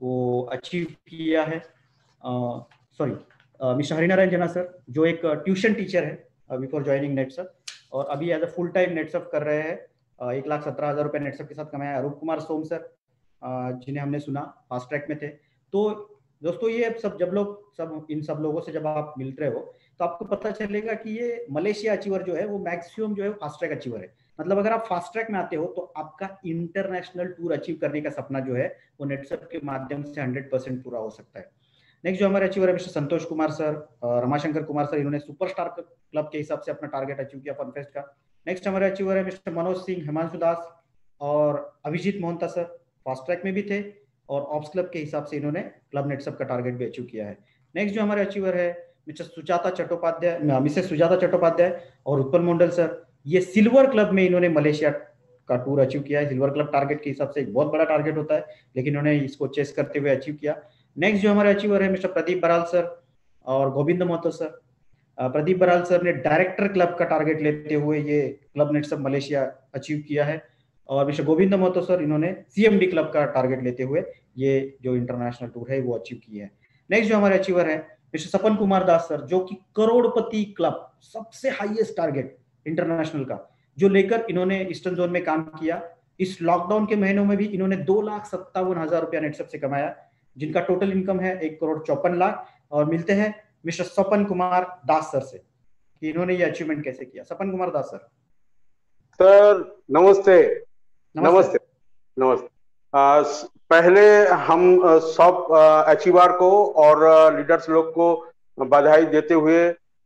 वो अचीव किया है। सॉरी, मिस्टर हरिनारायण जना सर, जो एक ट्यूशन टीचर है बिफोर ज्वाइनिंग नेटसप, और अभी as a full time Netsurf कर रहे हैं, एक लाख सत्रह हजार रुपये नेटसप के साथ कमाया। अरूप कुमार सोम सर, जिन्हें हमने सुना फास्ट ट्रैक में थे। तो दोस्तों ये सब जब लोग सब इन सब लोगों से जब आप मिलते हो तो आपको पता चलेगा कि ये मलेशिया अचीवर जो है वो मैक्सिमम जो है फास्ट ट्रैक अचीवर है। मतलब अगर आप फास्ट ट्रैक में आते हो तो आपका इंटरनेशनल टूर अचीव करने का सपना जो है वो नेटसप के माध्यम से हंड्रेड परसेंट पूरा हो सकता है। नेक्स्ट जो हमारे अचीवर है mister Santosh Kumar sir, Ramashankar Kumar sir, इन्होंने सुपरस्टार क्लब के हिसाब से अपना टारगेट अचीव किया फनफेस्ट का। नेक्स्ट हमारे अचीवर है मिस्टर मनोज सिंह, हिमांशु दास और Abhijit Mohanta sir, fast track में भी थे और ऑप्स क्लब के हिसाब से इन्होंने क्लब नेटसप का टारगेट भी अचीव किया है। नेक्स्ट जो हमारे अचीवर है मिस्टर सुजाता चट्टोपाध्याय, मिसेस सुजाता चट्टोपाध्याय और उत्पल मंडल सर, ये सिल्वर क्लब में इन्होंने मलेशिया का टूर अचीव किया है। सिल्वर क्लब टारगेट के हिसाब से एक बहुत बड़ा टारगेट होता है, लेकिन इन्होंने इसको चेस करते हुए अचीव किया। नेक्स्ट जो हमारे अचीवर है मिस्टर प्रदीप बराल सर और गोविंद महतो सर। प्रदीप बराल सर ने डायरेक्टर क्लब का टारगेट लेते हुए ये क्लब नेटसप मलेशिया अचीव किया है, और मिस्टर गोविंद महतो सर इन्होंने सीएमडी क्लब का टारगेट लेते हुए ये जो इंटरनेशनल टूर है वो अचीव किए हैं। नेक्स्ट जो हमारे अचीवर है मिस्टर सपन कुमार दास सर, जो कि करोड़पति क्लब, सबसे हाईएस्ट टारगेट इंटरनेशनल का, जो लेकर इन्होंने ईस्टर्न जोन में काम किया। इस लॉकडाउन के महीनों में भी इन्होंने दो लाख सत्तावन हजार रुपया नेटसप से कमाया, जिनका टोटल इनकम है एक करोड़ चौपन लाख। और मिलते हैं मिस्टर सपन कुमार दास सर से कि इन्होंने ये अचीवमेंट कैसे किया। सपन कुमार दास सर। सर नमस्ते। नमस्ते नमस्ते, नमस्ते। आ, पहले हम सब अचीवर को और लीडर्स लोग को बधाई देते हुए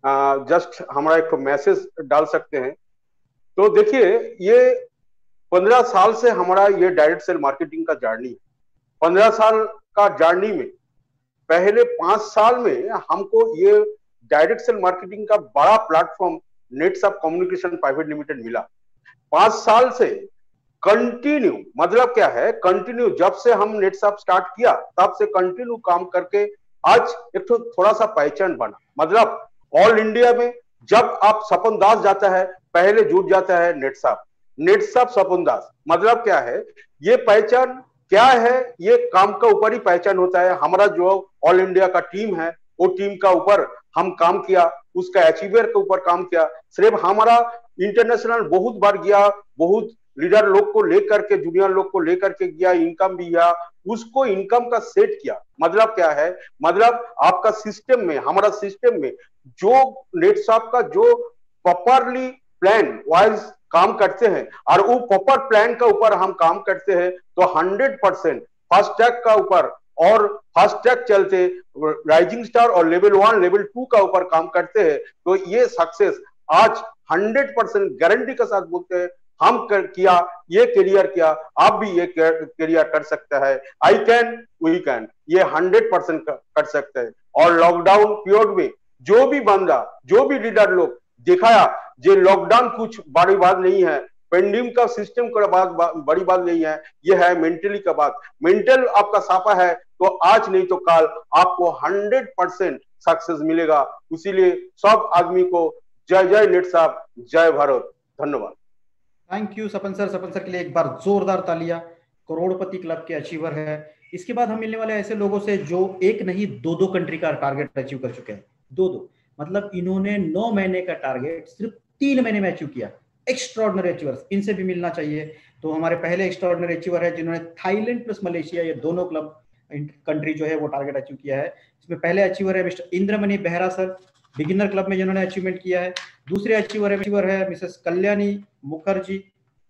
जस्ट हमारा एक मैसेज डाल सकते हैं। तो देखिए, ये पंद्रह साल से हमारा ये डायरेक्ट सेल मार्केटिंग का जर्नी है। पंद्रह साल का जर्नी में पहले पांच साल में हमको ये डायरेक्ट सेल मार्केटिंग का बड़ा platform Netsurf communication private limited मिला। पांच साल से कंटिन्यू, मतलब क्या है, कंटिन्यू जब से हम नेटसप स्टार्ट किया तब से कंटिन्यू काम करके आज एक तो थोड़ा सा पहचान बना। मतलब ऑल इंडिया में जब आप सपन दास जाता है पहले जुट जाता है नेटसप, नेटसप सपन दास। मतलब क्या है, ये पहचान क्या है, ये काम का ऊपर ही पहचान होता है। हमारा जो ऑल इंडिया का टीम है वो टीम का ऊपर हम काम किया, उसका अचीवर के ऊपर काम किया। सिर्फ हमारा इंटरनेशनल बहुत बार गया, बहुत लीडर लोग को लेकर के, जूनियर लोग को लेकर के गया, इनकम भी गया, उसको इनकम का सेट किया। मतलब क्या है, मतलब आपका सिस्टम में, हमारा सिस्टम में जो नेटसप का जो प्रॉपरली प्लान वाइज काम करते हैं और वो प्रॉपर प्लान का ऊपर हम काम करते हैं, तो हंड्रेड परसेंट फास्ट ट्रैक का ऊपर और फास्ट ट्रैक चलते राइजिंग स्टार और लेवल वन लेवल टू का ऊपर काम करते हैं, तो ये सक्सेस आज हंड्रेड परसेंट गारंटी के साथ बोलते हैं हम कर किया, ये करियर किया, आप भी ये करियर कर सकता है। आई कैन, वी कैन, ये हंड्रेड परसेंट कर सकते हैं। और लॉकडाउन पीरियड में जो भी बंदा, जो भी लीडर लोग दिखाया, ये लॉकडाउन कुछ बड़ी बात नहीं है, पेंडिंग का सिस्टम का बात बड़ी बात नहीं है, ये है मेंटली का बात। मेंटल आपका साफा है तो आज नहीं तो कल आपको हंड्रेड परसेंट सक्सेस मिलेगा। इसीलिए सब आदमी को जय जय नेटसप, जय भारत। धन्यवाद। Thank you Sapan sir. Sapan sir के लिए एक बार जोरदार तालियां। करोड़पति क्लब के अचीवर है। इसके बाद हम मिलने वाले ऐसे लोगों से जो एक नहीं दो दो कंट्री का टारगेट अचीव कर चुके हैं। दो दो मतलब इन्होंने नौ महीने का टारगेट सिर्फ तीन महीने में अचीव किया। एक्स्ट्राऑर्डिनरी अचीवर्स, इनसे भी मिलना चाहिए। तो हमारे पहले एक्स्ट्राऑर्डिनरी अचीवर है जिन्होंने थाईलैंड प्लस मलेशिया, ये दोनों क्लब कंट्री जो है वो टारगेट अचीव किया है। इसमें पहले अचीवर है mister Indramani Behera sir, beginner club में जिन्होंने अचीवमेंट किया है। दूसरे अचीवर है अचीवर है मिसेस कल्याणी मुखर्जी,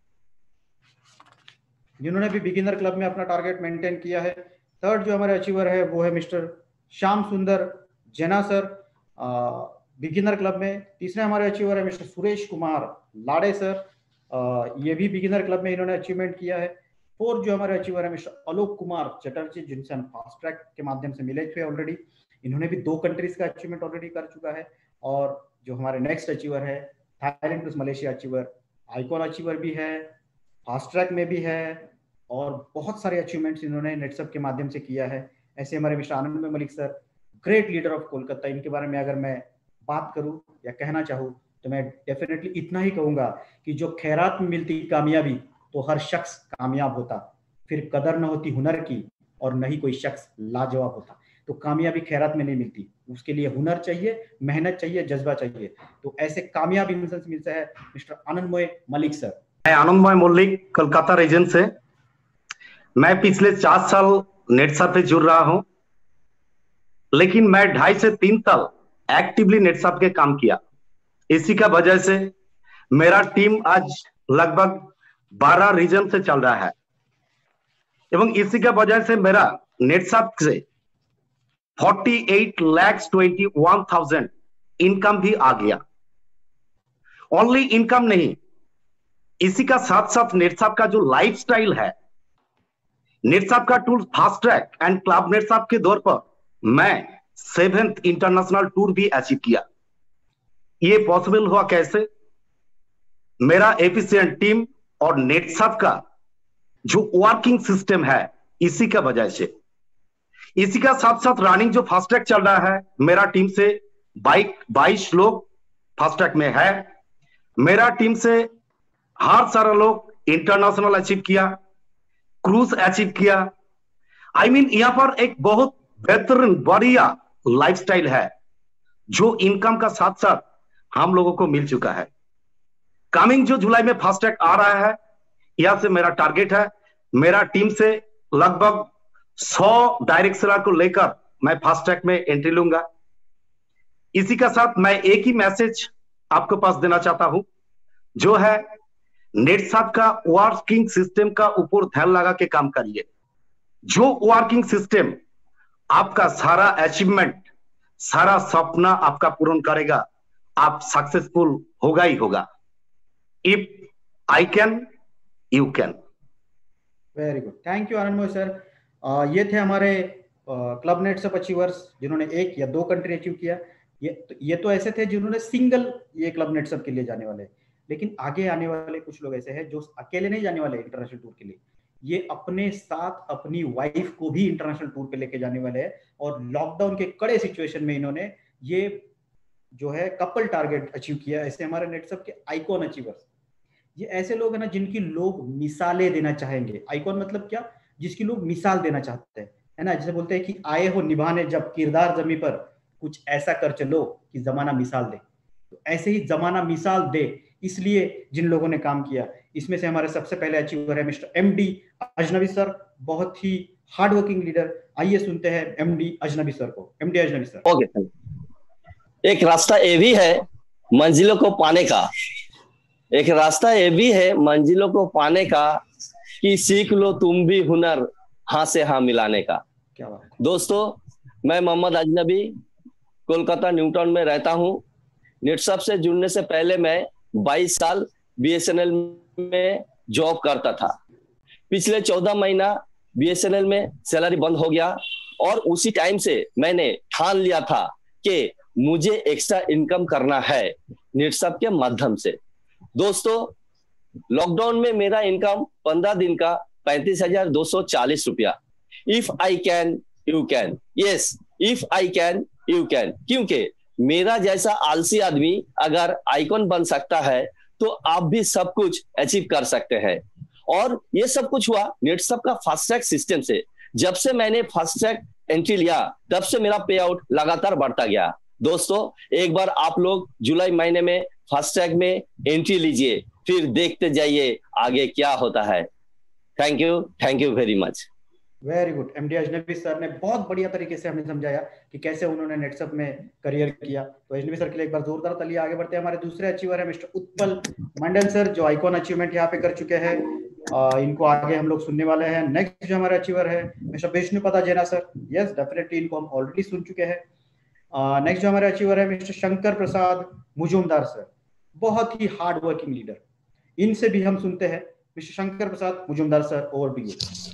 जिन्होंने भी बिगिनर क्लब में अपना टारगेट मेंटेन किया है। थर्ड जो हमारे अचीवर है वो है मिस्टर श्याम सुंदर जेना सर, बिगिनर क्लब में। तीसरे हमारे अचीवर है मिस्टर सुरेश कुमार लाड़े सर, आ, ये भी बिगिनर क्लब में इन्होंने अचीवमेंट किया है। फोर्थ जो हमारे अचीवर है मिस्टर आलोक कुमार चटर्जी, जिनसे हम फास्ट ट्रैक के माध्यम से मिले थे ऑलरेडी, इन्होंने भी दो कंट्रीज का अचीवमेंट ऑलरेडी कर चुका है। और जो हमारे नेक्स्ट अचीवर है Thailand plus Malaysia achiever, icon achiever भी है, फास्ट ट्रैक में भी है, और बहुत सारे अचीवमेंट्स इन्होंने नेटसप के माध्यम से किया है। ऐसे हमारे mister Anand Malik sir, great leader of Kolkata, इनके बारे में अगर मैं बात करूं या कहना चाहूं तो मैं डेफिनेटली इतना ही कहूंगा कि जो खैरात में मिलती कामयाबी तो हर शख्स कामयाब होता, फिर कदर न होती हुनर की और न ही कोई शख्स लाजवाब होता। तो कामयाबी खैरात में नहीं मिलती, उसके लिए हुनर चाहिए, मेहनत चाहिए, जज्बा चाहिए। तो ऐसे कामयाब इंसान से मिलता है मिस्टर आनंदमय मलिक सर। मैं आनंदमय मल्लिक कोलकाता रीजन से। मैं पिछले चार साल नेटसप पे जुड़ रहा हूं, लेकिन मैं ढाई से तीन साल एक्टिवली नेटसप के काम किया। इसी का वजह से मेरा टीम आज लगभग बारह रीजन से चल रहा है, एवं इसी का वजह से मेरा नेटसप से अड़तालीस लाख इक्कीस हज़ार इनकम भी आ गया। ओनली इनकम नहीं, इसी का साथ साथ नेटसप का जो लाइफस्टाइल है, नेटसप का tour fast track and club Netsurf के दौर पर मैं सेवेंथ इंटरनेशनल टूर भी अचीव किया। ये पॉसिबल हुआ कैसे? मेरा एफिशिएंट टीम और नेटसप का जो वर्किंग सिस्टम है, इसी का वजह से। इसी का साथ साथ रनिंग जो फास्ट ट्रैक चल रहा है, मेरा टीम से बाइक बाईस लोग फास्ट ट्रैक में है। मेरा टीम से हर सारा लोग इंटरनेशनल अचीव किया, क्रूज अचीव किया। आई I मीन mean, यहां पर एक बहुत बेहतरीन बढ़िया लाइफस्टाइल है, जो इनकम का साथ साथ हम लोगों को मिल चुका है। कमिंग जो जुलाई में फास्ट ट्रैक आ रहा है, यहां से मेरा टारगेट है, मेरा टीम से लगभग सौ डायरेक्ट सेलर को लेकर मैं फास्ट ट्रैक में एंट्री लूंगा। इसी का साथ मैं एक ही मैसेज आपको पास देना चाहता हूं, जो है नेटसप का वर्किंग सिस्टम का ऊपर ध्यान लगा के काम करिए। जो वर्किंग सिस्टम आपका सारा अचीवमेंट, सारा सपना आपका पूर्ण करेगा, आप सक्सेसफुल होगा ही होगा। If I can, you can. Very good, thank you Anandamay sir. ये थे हमारे क्लब नेटसप अचीवर्स, जिन्होंने एक या दो कंट्री अचीव किया। ये तो, ये तो ऐसे थे जिन्होंने सिंगल ये क्लब नेटसप के लिए जाने वाले, लेकिन आगे आने वाले कुछ लोग ऐसे हैं जो अकेले नहीं जाने वाले इंटरनेशनल टूर के लिए, ये अपने साथ अपनी वाइफ को भी इंटरनेशनल टूर पे लेके जाने वाले हैं। और लॉकडाउन के कड़े सिचुएशन में इन्होंने ये जो है कपल टारगेट अचीव किया। ऐसे हमारे नेटसप के आइकॉन अचीवर्स, ये ऐसे लोग हैं ना जिनकी लोग मिसालें देना चाहेंगे। आइकॉन मतलब क्या? जिसकी लोग मिसाल देना चाहते हैं, है ना। जैसे बोलते हैं कि आए हो निभाने जब किरदार जमी पर, कुछ ऐसा कर चलो कि जमाना मिसाल दे। तो ऐसे ही जमाना मिसाल दे, इसलिए जिन लोगों ने काम किया, इसमें से हमारे सबसे पहले अचीवर है मिस्टर एमडी अजनबी सर, बहुत ही हार्ड वर्किंग लीडर। आइए सुनते हैं एमडी अजनबी सर को। MD Ajnabi sir. ओके, एक रास्ता ये भी है मंजिलों को पाने का, एक रास्ता ये भी है मंजिलों को पाने का, कि सीख लो तुम भी हुनर हाँ से हाँ मिलाने का। क्या बात है दोस्तों, मैं मोहम्मद अजनबी कोलकाता न्यूटाउन में रहता हूँ। नेटसप से जुड़ने से पहले मैं बाईस साल बीएसएनएल में जॉब करता था। पिछले चौदह महीना बीएसएनएल में सैलरी बंद हो गया, और उसी टाइम से मैंने ठान लिया था कि मुझे एक्स्ट्रा इनकम करना है नेटसप के माध्यम से। दोस्तों, लॉकडाउन में मेरा इनकम पंद्रह दिन का पैंतीस हजार दो सौ चालीस रुपया। If I can you can, yes if I can you can. क्योंकि मेरा जैसा आलसी आदमी अगर आइकॉन बन सकता है, तो आप भी सब कुछ अचीव कर सकते हैं। और ये सब कुछ हुआ नेटसप का फास्ट ट्रैक सिस्टम से। जब से मैंने फास्ट ट्रैक एंट्री लिया, तब से मेरा पे आउट लगातार बढ़ता गया। दोस्तों, एक बार आप लोग जुलाई महीने में फास्ट ट्रैक में एंट्री लीजिए, फिर देखते जाइए आगे क्या होता है। Thank you, thank you very much. Very good. MD Ajnabi sir ने बहुत बढ़िया तरीके से हमें समझाया कि कैसे उन्होंने नेटसप में करियर किया। तो अजनबी सर के लिए एक बार जोरदार तालियां। आगे बढ़ते हैं, हमारे दूसरे अचीवर है मिस्टर उत्पल मंडल सर, जो आइकॉन अचीवमेंट यहाँ पे कर चुके हैं। इनको आगे हम लोग सुनने वाले हैं। नेक्स्ट जो हमारे अचीवर है मिस्टर विष्णुपदा जैना सर। यस, डेफिनेटली इनको हम ऑलरेडी सुन चुके हैं। नेक्स्ट जो हमारे अचीवर है मिस्टर शंकर प्रसाद मुजुमदार सर, बहुत ही हार्ड वर्किंग लीडर। इनसे भी हम सुनते हैं। Mister Shankar Prasad Mujumdar sir, over to you.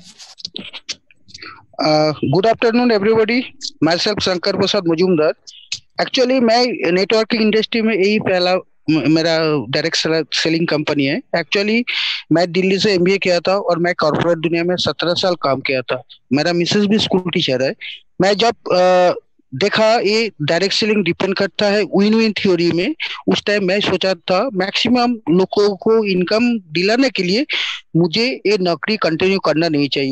Good afternoon everybody, myself Shankar Prasad Mujumdar. Actually मैं नेटवर्किंग इंडस्ट्री में यही पहला मेरा डायरेक्ट सेलिंग कंपनी है। एक्चुअली मैं दिल्ली से एमबीए किया था और मैं कॉर्पोरेट दुनिया में सत्रह साल काम किया था। मेरा मिसेस भी स्कूल टीचर है। मैं जब आ, देखा ये डायरेक्ट सेलिंग डिपेंड करता है विन विन थ्योरी में, उस टाइम मैं सोचा था मैक्सिमम लोगों को इनकम दिलाने के लिए मुझे ये नौकरी कंटिन्यू करना नहीं चाहिए।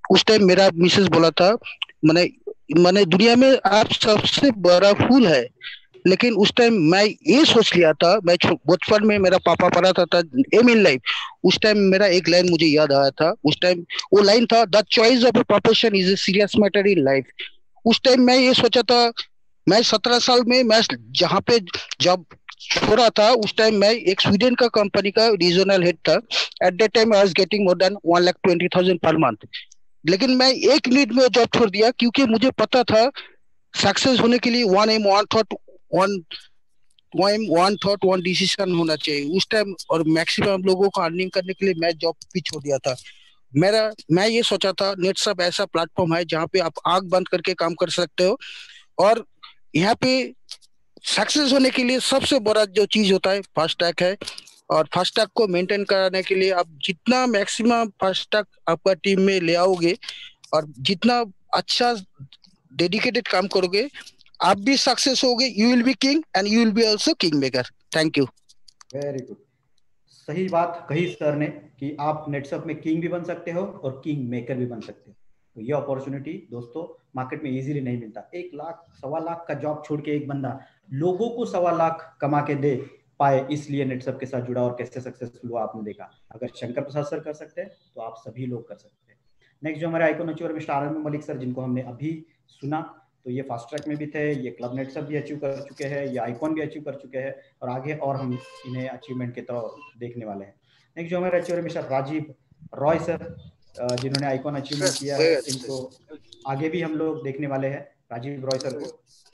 उस टाइम मेरा मिसेस बोला था, मैंने मैंने दुनिया में आप सबसे बड़ा फूल है, लेकिन उस टाइम मैं ये सोच लिया था, मैं बचपन में मेरा पापा पढ़ाता था एम इन लाइफ, उस टाइम मेरा एक लाइन मुझे याद आया था, उस टाइम वो लाइन था, the choice of a profession is a serious matter in life. उस टाइम मैं ये सोचा था, मैं सत्रह साल में मैं जहाँ पे जब छोड़ा था, उस टाइम मैं एक स्वीडन का कंपनी का रीजनल हेड था। At that time I was getting more than one lakh twenty thousand per month, लेकिन मैं एक मिनट में जॉब छोड़ दिया, क्योंकि मुझे पता था सक्सेस होने के लिए one aim one thought one one one thought one decision होना चाहिए उस टाइम, और मैक्सिमम लोगों को अर्निंग करने के लिए मैं जॉब भी छोड़ दिया था। मेरा मैं ये सोचा था नेटसब ऐसा प्लेटफॉर्म है जहाँ पे आप आंख बंद करके काम कर सकते हो, और यहाँ पे सक्सेस होने के लिए सबसे बड़ा जो चीज होता है फास्टैग है, और फास्टैग को मेंटेन कराने के लिए आप जितना मैक्सिमम फास्टैग आपका टीम में ले आओगे और जितना अच्छा डेडिकेटेड काम करोगे, आप भी सक्सेस होगे, you will be king and you will be also king maker. Thank you. Very good, सही बात कही सर ने कि आप नेटसब में किंग भी बन सकते हो और किंग मेकर भी बन सकते हो। तो ये अपॉर्चुनिटी दोस्तों मार्केट में इजीली नहीं मिलता। एक लाख सवा लाख का जॉब छोड़ के एक बंदा लोगों को सवा लाख कमा के दे पाए, इसलिए नेटसब के साथ जुड़ा और कैसे सक्सेसफुल हुआ आपने देखा। अगर शंकर प्रसाद सर कर सकते हैं तो आप सभी लोग कर सकते हैं। नेक्स्ट जो हमारे icon achiever mister R M Malik sir, जिनको हमने अभी सुना, तो ये फास्ट ट्रैक में भी थे, ये क्लब नेटसब भी अचीव कर चुके हैं, ये आइकॉन भी अचीव कर चुके हैं, और आगे और हम इन्हें अचीवमेंट की तरफ देखने वाले हैं। नेक्स्ट जो हमारे achiever mister Rajiv Roy sir, जिन्होंने आइकॉन अचीवमेंट किया है, इनको आगे भी हम लोग देखने वाले हैं। राजीव रॉय सर को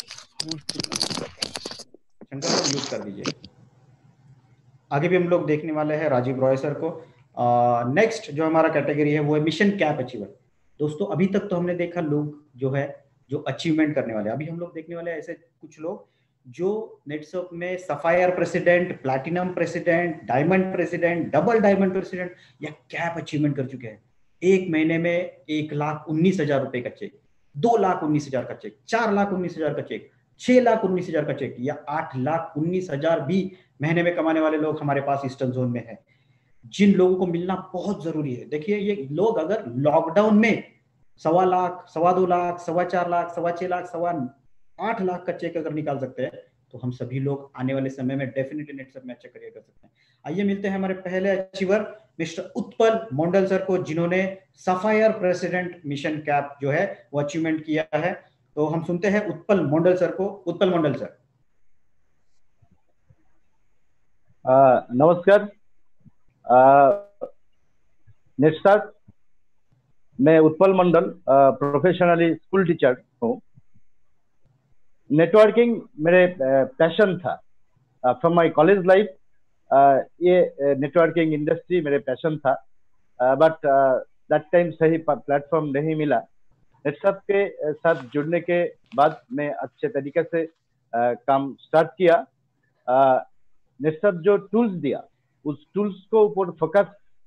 शंकर को म्यूट कर दीजिए। आगे भी हम लोग देखने वाले हैं राजीव रॉय सर को। नेक्स्ट uh, जो हमारा कैटेगरी है वो है मिशन कैप अचीवर। दोस्तों अभी तक तो हमने देखा लोग जो है जो अचीवमेंट करने वाले, अभी हम लोग देखने वाले हैं ऐसे कुछ लोग जो नेटसब में sapphire president, platinum president, diamond president, double diamond president या कैप अचीवमेंट कर चुके हैं। एक महीने में एक लाख उन्नीस हजार रुपए का चेक, दो लाख उन्नीस हजार का चेक, चार लाख उन्नीस हजार का चेक, छह लाख उन्नीस हजार का चेक या आठ लाख उन्नीस हजार भी महीने में कमाने वाले लोग हमारे पास ईस्टर्न जोन में है, जिन लोगों को मिलना बहुत जरूरी है। देखिए ये लोग अगर लॉकडाउन में सवा लाख, सवा दो लाख, सवा चार लाख, सवा छह लाख, सवा आठ लाख का चेक अगर निकाल सकते हैं, तो हम सभी लोग आने वाले समय में डेफिनेटली नेटसब में अच्छा करियर कर सकते हैं। आइए मिलते हैं हमारे पहले achiever mister Utpal Mandal sir को, जिन्होंने सफायर प्रेसिडेंट मिशन कैप जो है वो अचीवमेंट किया है। तो हम सुनते हैं उत्पल मंडल सर को। उत्पल मंडल सर। नमस्कार। नेटस्टार्ट, मैं Utpal Mandal professionally school teacher हूँ। नेटवर्किंग मेरे पैशन था फ्रॉम माय कॉलेज लाइफ। ये नेटवर्किंग इंडस्ट्री मेरे पैशन था, बट दैट टाइम सही प्लेटफॉर्म नहीं मिला। नेटसब के साथ जुड़ने के बाद मैं अच्छे तरीके से uh, काम स्टार्ट किया। uh, नेटसब जो टूल्स दिया उस टूल्स को ऊपर फोकस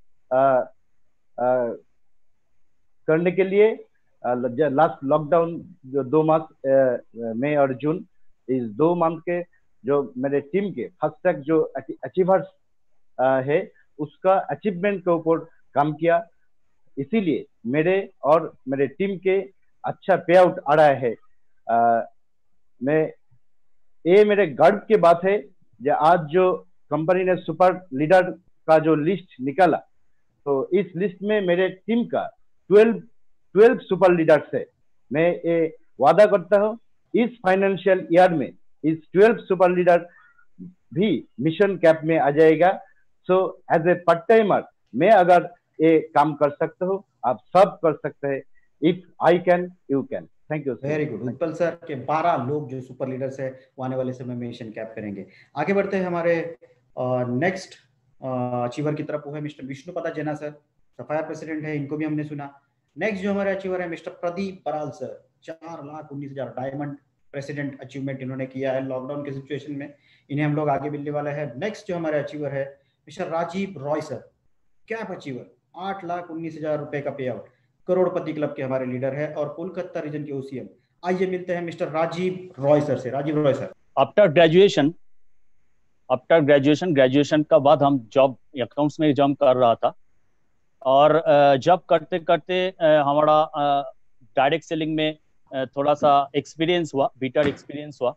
करने के लिए लास्ट लॉकडाउन जो दो मास मई और जून, इस दो मंथ के जो मेरे टीम के फर्स्ट ट्रैक जो अचीवर्स है उसका अचीवमेंट के ऊपर काम किया। इसीलिए मेरे और मेरे टीम के अच्छा पे आउट आ रहा है। आ, मैं ये मेरे गर्व की बात है जो आज जो कंपनी ने सुपर लीडर का जो लिस्ट निकाला, तो इस लिस्ट में मेरे टीम का ट्वेल्व ट्वेल्व सुपर लीडर्स है। मैं ये वादा करता हूँ इस फाइनेंशियल ईयर में इस ट्वेल्व सुपर लीडर भी मिशन कैप में आ जाएगा। So as a part timer मैं अगर ये काम कर सकता हूँ, आप सब कर सकते हैं। If I can you can. Thank you. Very good. Utpal sir के बारह लोग जो सुपर लीडर्स है वो आने वाले समय में मिशन कैप करेंगे। आगे बढ़ते हैं हमारे नेक्स्ट अचीवर की तरफ, वो है mister Vishnupada Jena sir, sapphire president है, इनको भी हमने सुना। नेक्स्ट जो हमारे अचीवर है मिस्टर प्रदीप बराल सर, चार लाख उन्नीस हजार डायमंड प्रेसिडेंट अचीवमेंट इन्होंने किया है लॉकडाउन के सिचुएशन में। इन्हें हम लोग आगे मिलने वाले हैं। नेक्स्ट जो हमारे अचीवर है mister Rajiv Roy sir, cap achiever, आठ लाख उन्नीस हजार रुपए का पे आउट, करोड़पति क्लब के हमारे लीडर है और कोलकाता रीजन के ओसीएम। आइए मिलते हैं मिस्टर राजीव रॉय सर से। Rajiv Roy sir. After graduation after graduation graduation का बाद हम जॉब अकाउंट्स में एग्जाम कर रहा था। और जब करते करते हमारा डायरेक्ट सेलिंग में थोड़ा सा एक्सपीरियंस हुआ, बिटर एक्सपीरियंस हुआ।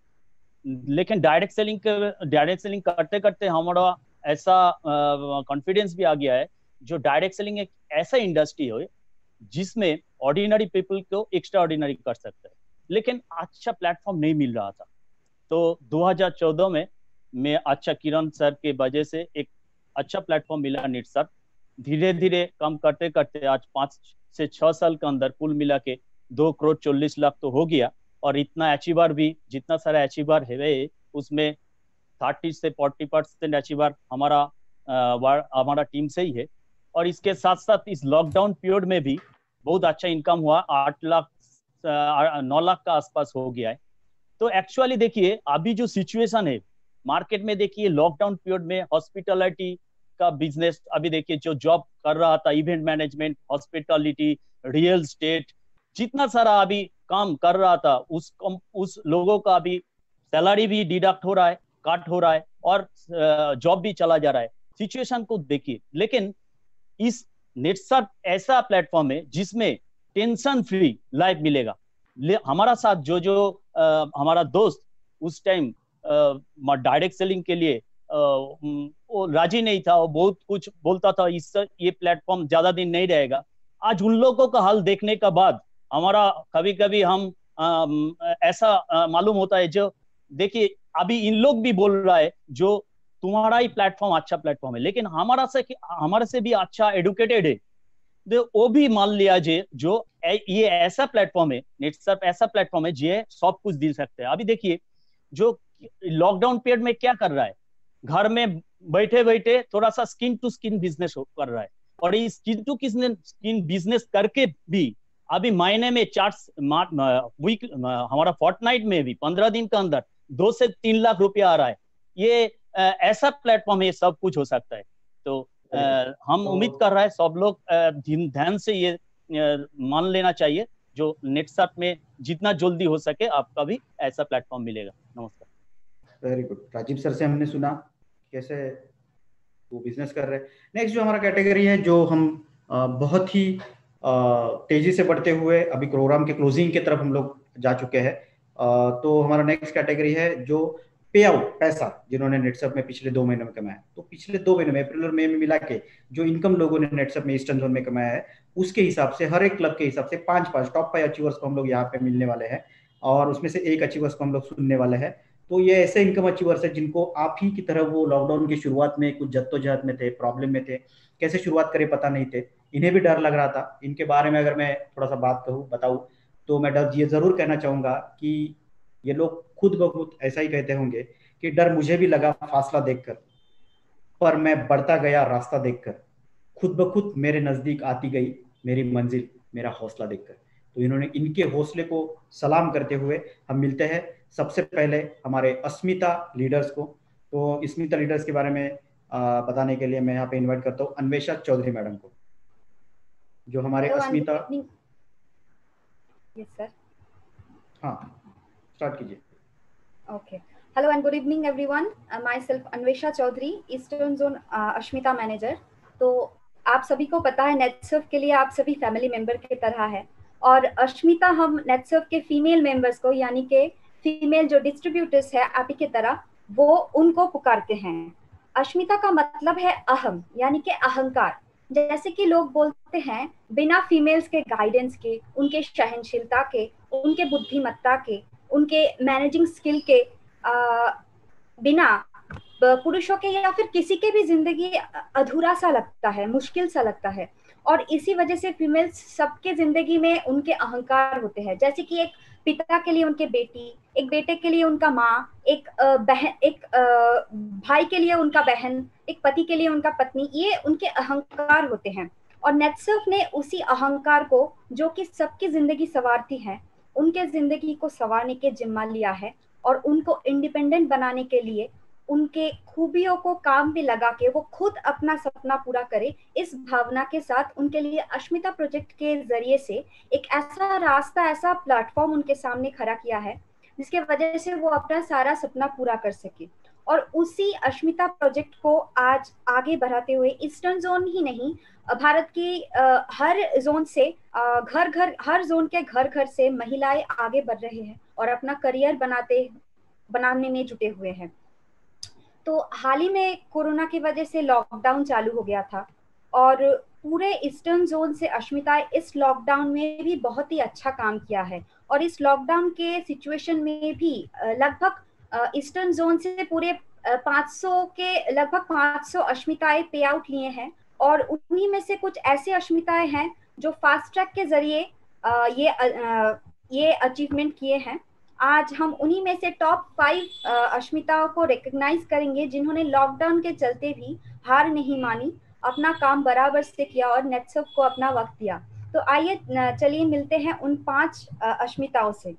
लेकिन डायरेक्ट सेलिंग डायरेक्ट सेलिंग करते करते हमारा ऐसा कॉन्फिडेंस भी आ गया है, जो डायरेक्ट सेलिंग एक ऐसा इंडस्ट्री हो जिसमें ऑर्डिनरी पीपल को एक्स्ट्रा ऑर्डिनरी कर सकते हैं, लेकिन अच्छा प्लेटफॉर्म नहीं मिल रहा था। तो दो हज़ार चौदह में मैं अच्छा किरण सर के वजह से एक अच्छा प्लेटफॉर्म मिला नेटसर्फ। धीरे धीरे कम करते करते आज पाँच से छह साल के अंदर कुल मिला के दो करोड़ चालीस लाख तो हो गया। और इतना अचीवर भी, जितना सारा अचीवर है उसमें तीस से चालीस परसेंट अचीवर हमारा हमारा टीम से ही है। और इसके साथ साथ इस लॉकडाउन पीरियड में भी बहुत अच्छा इनकम हुआ, आठ लाख नौ लाख का आसपास हो गया है। तो एक्चुअली देखिए अभी जो सिचुएशन है मार्केट में, देखिए लॉकडाउन पीरियड में हॉस्पिटलिटी का बिजनेस, अभी देखिए जो जॉब कर रहा था, event management, hospitality, real estate, जितना सारा अभी काम कर रहा था उस उस लोगों का अभी सैलरी भी डिडक्ट हो रहा है, काट हो रहा है और जॉब भी चला जा रहा है। सिचुएशन को देखिए, लेकिन इस नेटसर्फ ऐसा प्लेटफॉर्म है जिसमें टेंशन फ्री लाइफ मिलेगा। हमारा साथ जो जो आ, हमारा दोस्त उस टाइम डायरेक्ट सेलिंग के लिए आ, वो राजी नहीं था, वो बहुत कुछ बोलता था, इस ये प्लेटफॉर्म ज्यादा दिन नहीं रहेगा। आज उन लोगों का हाल देखने का बाद हमारा कभी कभी हम आ, ऐसा मालूम होता है, जो देखिए अभी इन लोग भी बोल रहा है जो तुम्हारा ही प्लेटफॉर्म अच्छा प्लेटफॉर्म है, लेकिन हमारा से हमारे से भी अच्छा एडुकेटेड है, तो वो भी मान लिया जे जो ये ऐसा प्लेटफॉर्म है, नेटसर्फ ऐसा प्लेटफॉर्म है जो सब कुछ दे सकते हैं। अभी देखिए जो लॉकडाउन पीरियड में क्या कर रहा है, घर में बैठे बैठे थोड़ा सा स्किन टू स्किन बिजनेस कर रहा है, और ये स्किन टू स्किन बिजनेस करके भी अभी महीने में चार वीक हमारा फोर्टनाइट में भी पंद्रह दिन के अंदर दो से तीन लाख रुपया आ रहा है। ये आ, ऐसा प्लेटफॉर्म है, सब कुछ हो सकता है। तो आ, हम उम्मीद कर रहे हैं सब लोग ध्यान से ये आ, मान लेना चाहिए, जो नेटसर्फ में जितना जल्दी हो सके आपका भी ऐसा प्लेटफॉर्म मिलेगा। नमस्कार। Very good. राजीव सर से हमने सुना कैसे वो बिजनेस कर रहे हैं। नेक्स्ट जो हमारा कैटेगरी है, जो हम आ, बहुत ही आ, तेजी से बढ़ते हुए अभी प्रोग्राम के क्लोजिंग की तरफ हम लोग जा चुके हैं। तो हमारा नेक्स्ट कैटेगरी है जो पे आउट पैसा जिन्होंने नेटसर्फ में पिछले दो महीनों में कमाया। तो पिछले दो महीनों में अप्रैल और मई में मिला के जो इनकम लोगों ने नेटसर्फ में ईस्टर्न जोन में कमाया है, उसके हिसाब से हर एक क्लब के हिसाब से पांच पांच टॉप फाइव अचीवर्स को हम लोग यहाँ पे मिलने वाले हैं, और उसमें से एक अचीवर्स को हम लोग सुनने वाले हैं। तो ये ऐसे इनकम अचीवर्स है जिनको आप ही की तरह वो लॉकडाउन की शुरुआत में कुछ जद्दोजहद में थे, प्रॉब्लम में थे, कैसे शुरुआत करें पता नहीं थे, इन्हें भी डर लग रहा था। इनके बारे में अगर मैं थोड़ा सा बात कहूँ बताऊँ तो मैं डर ये जरूर कहना चाहूंगा कि ये लोग खुद ब खुद ऐसा ही कहते होंगे कि डर मुझे भी लगा फासला देखकर, पर मैं बढ़ता गया रास्ता देखकर, खुद ब खुद मेरे नजदीक आती गई मेरी मंजिल मेरा हौसला देखकर। तो इन्होंने इनके हौसले को सलाम करते हुए हम मिलते हैं सबसे पहले हमारे अस्मिता लीडर्स को। तो अस्मिता लीडर्स के बारे में आ, बताने के लिए मैं यहाँ पे इन्वाइट करता हूँ अन्वेषा चौधरी मैडम को, जो हमारे अस्मिता। Yes sir. हाँ, स्टार्ट कीजिए। Okay, hello and good evening everyone. Myself Anwesha Chowdhury, eastern zone Asmita manager. तो आप सभी को पता है नेटसर्फ के लिए आप सभी फैमिली मेंबर की तरह है, और अश्मिता हम नेटसर्फ के फीमेल मेंबर्स को, यानी कि फीमेल जो डिस्ट्रीब्यूटर्स है आप ही की तरह, वो उनको पुकारते हैं। अश्मिता का मतलब है अहम, यानी कि अहंकार। जैसे कि लोग बोलते हैं बिना फीमेल्स के गाइडेंस के, उनके सहनशीलता के, उनके बुद्धिमत्ता के, उनके मैनेजिंग स्किल के आ, बिना पुरुषों के या फिर किसी के भी जिंदगी अधूरा सा लगता है, मुश्किल सा लगता है। और इसी वजह से फीमेल्स सबके जिंदगी में उनके अहंकार होते हैं। जैसे कि एक पिता के लिए उनके बेटी, एक बेटे के लिए उनका माँ, एक बहन, एक भाई के लिए उनका बहन, एक पति के लिए उनका पत्नी, ये उनके अहंकार होते हैं। और नेटसर्फ ने उसी अहंकार को, जो कि सबकी जिंदगी संवारती है, उनके जिंदगी को संवारने के जिम्मा लिया है, और उनको इंडिपेंडेंट बनाने के लिए उनके खूबियों को काम में लगा के वो खुद अपना सपना पूरा करे, इस भावना के साथ उनके लिए अश्मिता प्रोजेक्ट के जरिए से एक ऐसा रास्ता, ऐसा प्लेटफॉर्म उनके सामने खड़ा किया है जिसके वजह से वो अपना सारा सपना पूरा कर सके। और उसी अश्मिता प्रोजेक्ट को आज आगे बढ़ाते हुए ईस्टर्न जोन ही नहीं, भारत की आ, हर जोन से, घर घर हर जोन के घर घर से महिलाएं आगे बढ़ रहे हैं और अपना करियर बनाते बनाने में जुटे हुए हैं। तो हाल ही में कोरोना की वजह से लॉकडाउन चालू हो गया था और पूरे ईस्टर्न जोन से अश्मिता इस लॉकडाउन में भी बहुत ही अच्छा काम किया है और इस लॉकडाउन के सिचुएशन में भी लगभग ईस्टर्न जोन से पूरे पाँच सौ के लगभग पाँच सौ अश्मिताएं पे आउट लिए हैं और उन्हीं में से कुछ ऐसे अश्मिताएं हैं जो फास्ट ट्रैक के जरिए ये ये अचीवमेंट किए हैं। आज हम उन्हीं में से टॉप फाइव अश्मिताओं को रिकॉग्नाइज करेंगे जिन्होंने लॉकडाउन के चलते भी हार नहीं मानी, अपना काम बराबर से किया और नेटसर्फ को अपना वक्त दिया। तो आइए चलिए मिलते हैं उन पांच अश्मिताओं से।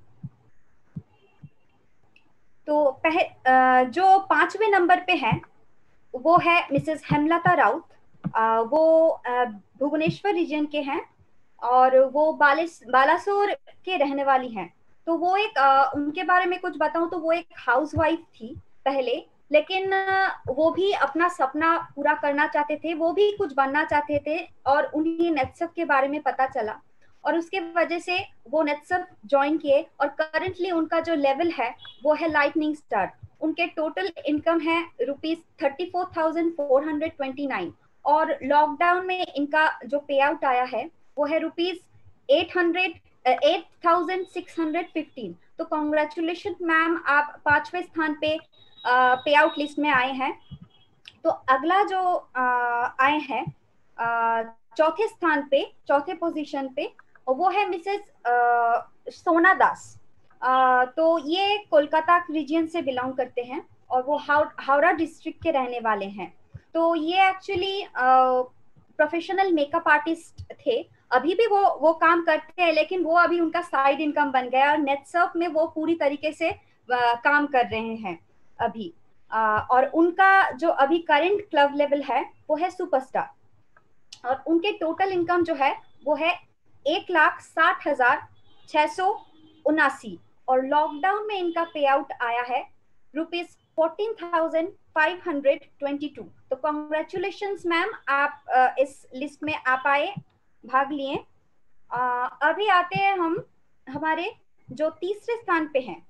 तो पह जो पांचवें नंबर पे है वो है मिसेस हेमलता राउत। वो भुवनेश्वर रीजन के हैं और वो बालेस बालासोर के रहने वाली हैं। तो वो एक आ, उनके बारे में कुछ बताऊं तो वो एक हाउसवाइफ थी पहले, लेकिन वो भी अपना सपना पूरा करना चाहते थे, वो भी कुछ बनना चाहते थे और उन्हें नेटसर्फ के बारे में पता चला और उसके वजह से वो नेटसर्फ ज्वाइन किए और करंटली उनका जो लेवल है वो है लाइटनिंग स्टार। उनके टोटल इनकम है rupees thirty four thousand four hundred twenty nine और लॉकडाउन में इनका जो पे आउट आया है वो है rupees eight hundred eight thousand six hundred fifteen. तो कॉन्ग्रेचुलेशन मैम, आप पांचवें स्थान पे पे आउट लिस्ट में आए हैं। तो अगला जो uh, आए हैं uh, चौथे स्थान पे, चौथे पोजीशन पे, वो है मिसेस uh, सोना दास। uh, तो ये कोलकाता रीजन से बिलोंग करते हैं और वो हाव, हावड़ा डिस्ट्रिक्ट के रहने वाले हैं। तो ये एक्चुअली प्रोफेशनल मेकअप आर्टिस्ट थे, अभी भी वो वो काम करते हैं, लेकिन वो अभी उनका साइड इनकम बन गया और नेटसर्फ में वो पूरी तरीके से आ, काम कर रहे हैं अभी। आ, और उनका जो अभी करंट क्लब लेवल है वो है सुपरस्टार और उनके टोटल इनकम जो है वो है एक लाख साठ हजार छह सौ उनासी और लॉकडाउन में इनका पे आउट आया है rupees fourteen thousand five hundred twenty two. तो कॉन्ग्रेचुलेशंस मैम, आप आ, इस लिस्ट में आप आए, भाग लिए। अभी आते हैं हम हमारे जो तीसरे स्थान पे हैं।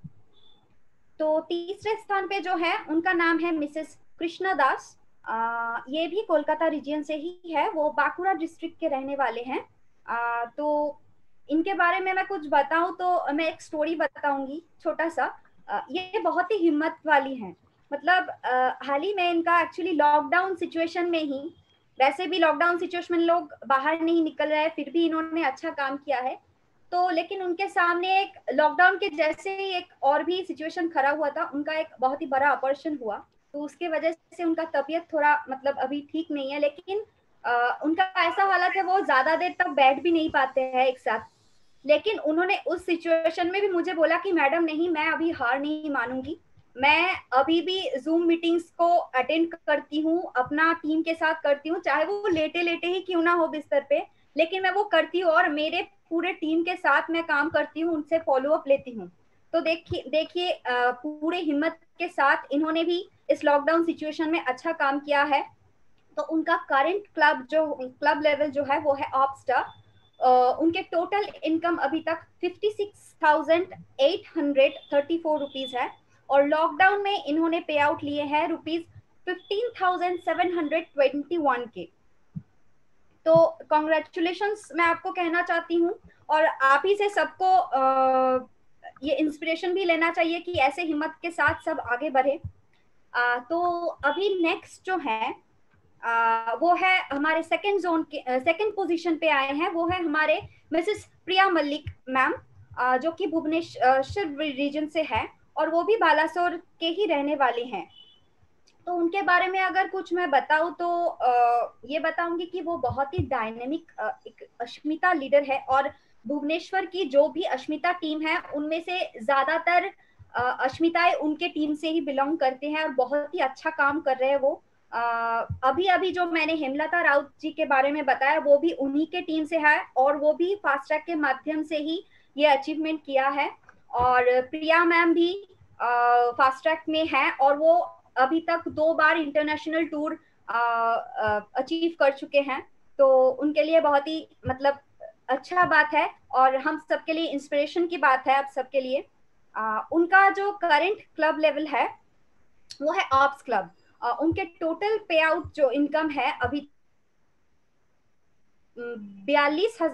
तो तीसरे स्थान पे जो है उनका नाम है मिसेस कृष्णा दास। आ, ये भी कोलकाता रीजन से ही है, वो बांकुड़ा डिस्ट्रिक्ट के रहने वाले हैं। आ, तो इनके बारे में मैं कुछ बताऊं तो मैं एक स्टोरी बताऊंगी छोटा सा। आ, ये बहुत ही हिम्मत वाली हैं, मतलब हाल ही में इनका एक्चुअली लॉकडाउन सिचुएशन में ही, वैसे भी लॉकडाउन सिचुएशन में लोग बाहर नहीं निकल रहे हैं, फिर भी इन्होंने अच्छा काम किया है। तो लेकिन उनके सामने एक लॉकडाउन के जैसे ही एक और भी सिचुएशन खड़ा हुआ था, उनका एक बहुत ही बड़ा ऑपरेशन हुआ, तो उसके वजह से उनका तबीयत थोड़ा मतलब अभी ठीक नहीं है, लेकिन आ, उनका ऐसा हालत है वो ज्यादा देर तक बैठ भी नहीं पाते हैं एक साथ। लेकिन उन्होंने उस सिचुएशन में भी मुझे बोला कि मैडम नहीं, मैं अभी हार नहीं मानूंगी, मैं अभी भी जूम मीटिंग्स को अटेंड करती हूँ, अपना टीम के साथ करती हूँ, चाहे वो लेटे लेटे ही क्यों ना हो बिस्तर पे, लेकिन मैं वो करती हूँ और मेरे पूरे टीम के साथ मैं काम करती हूँ, उनसे फॉलो अप लेती हूँ। तो देखिए देखिए पूरे हिम्मत के साथ इन्होंने भी इस लॉकडाउन सिचुएशन में अच्छा काम किया है। तो उनका करंट क्लब जो क्लब लेवल जो है वो है ऑपस्टार। Uh, उनके टोटल इनकम अभी तक fifty six thousand eight hundred thirty four rupees है और लॉकडाउन में इन्होंने पे आउट लिए हैं rupees fifteen thousand seven hundred twenty one के। तो कॉन्ग्रेचुलेशंस मैं आपको कहना चाहती हूँ और आप ही से सबको uh, ये इंस्पिरेशन भी लेना चाहिए कि ऐसे हिम्मत के साथ सब आगे बढ़े। uh, तो अभी नेक्स्ट जो है Uh, वो है हमारे सेकंड जोन के सेकंड uh, पोजीशन पे आए हैं, वो है हमारे Mrs Priya Mallik ma'am, uh, जो कि भुवनेश्वर रीजन से है और वो भी बालासोर के ही रहने वाले हैं। तो उनके बारे में अगर कुछ मैं बताऊं तो uh, ये बताऊंगी कि वो बहुत ही डायनेमिक uh, एक अश्मिता लीडर है और भुवनेश्वर की जो भी अश्मिता टीम है उनमें से ज्यादातर uh, अश्मिताएं उनके टीम से ही बिलोंग करते हैं और बहुत ही अच्छा काम कर रहे हैं वो। Uh, अभी अभी जो मैंने हेमलता राउत जी के बारे में बताया वो भी उन्हीं के टीम से है और वो भी फास्ट ट्रैक के माध्यम से ही ये अचीवमेंट किया है। और प्रिया मैम भी फास्ट ट्रैक में है और वो अभी तक दो बार इंटरनेशनल टूर अचीव कर चुके हैं, तो उनके लिए बहुत ही मतलब अच्छा बात है और हम सबके लिए इंस्पिरेशन की बात है। आप सबके लिए आ, उनका जो करंट क्लब लेवल है वो है ऑप्स क्लब। आ, उनके टोटल पे आउट जो इनकम है अभी बयालीस हजार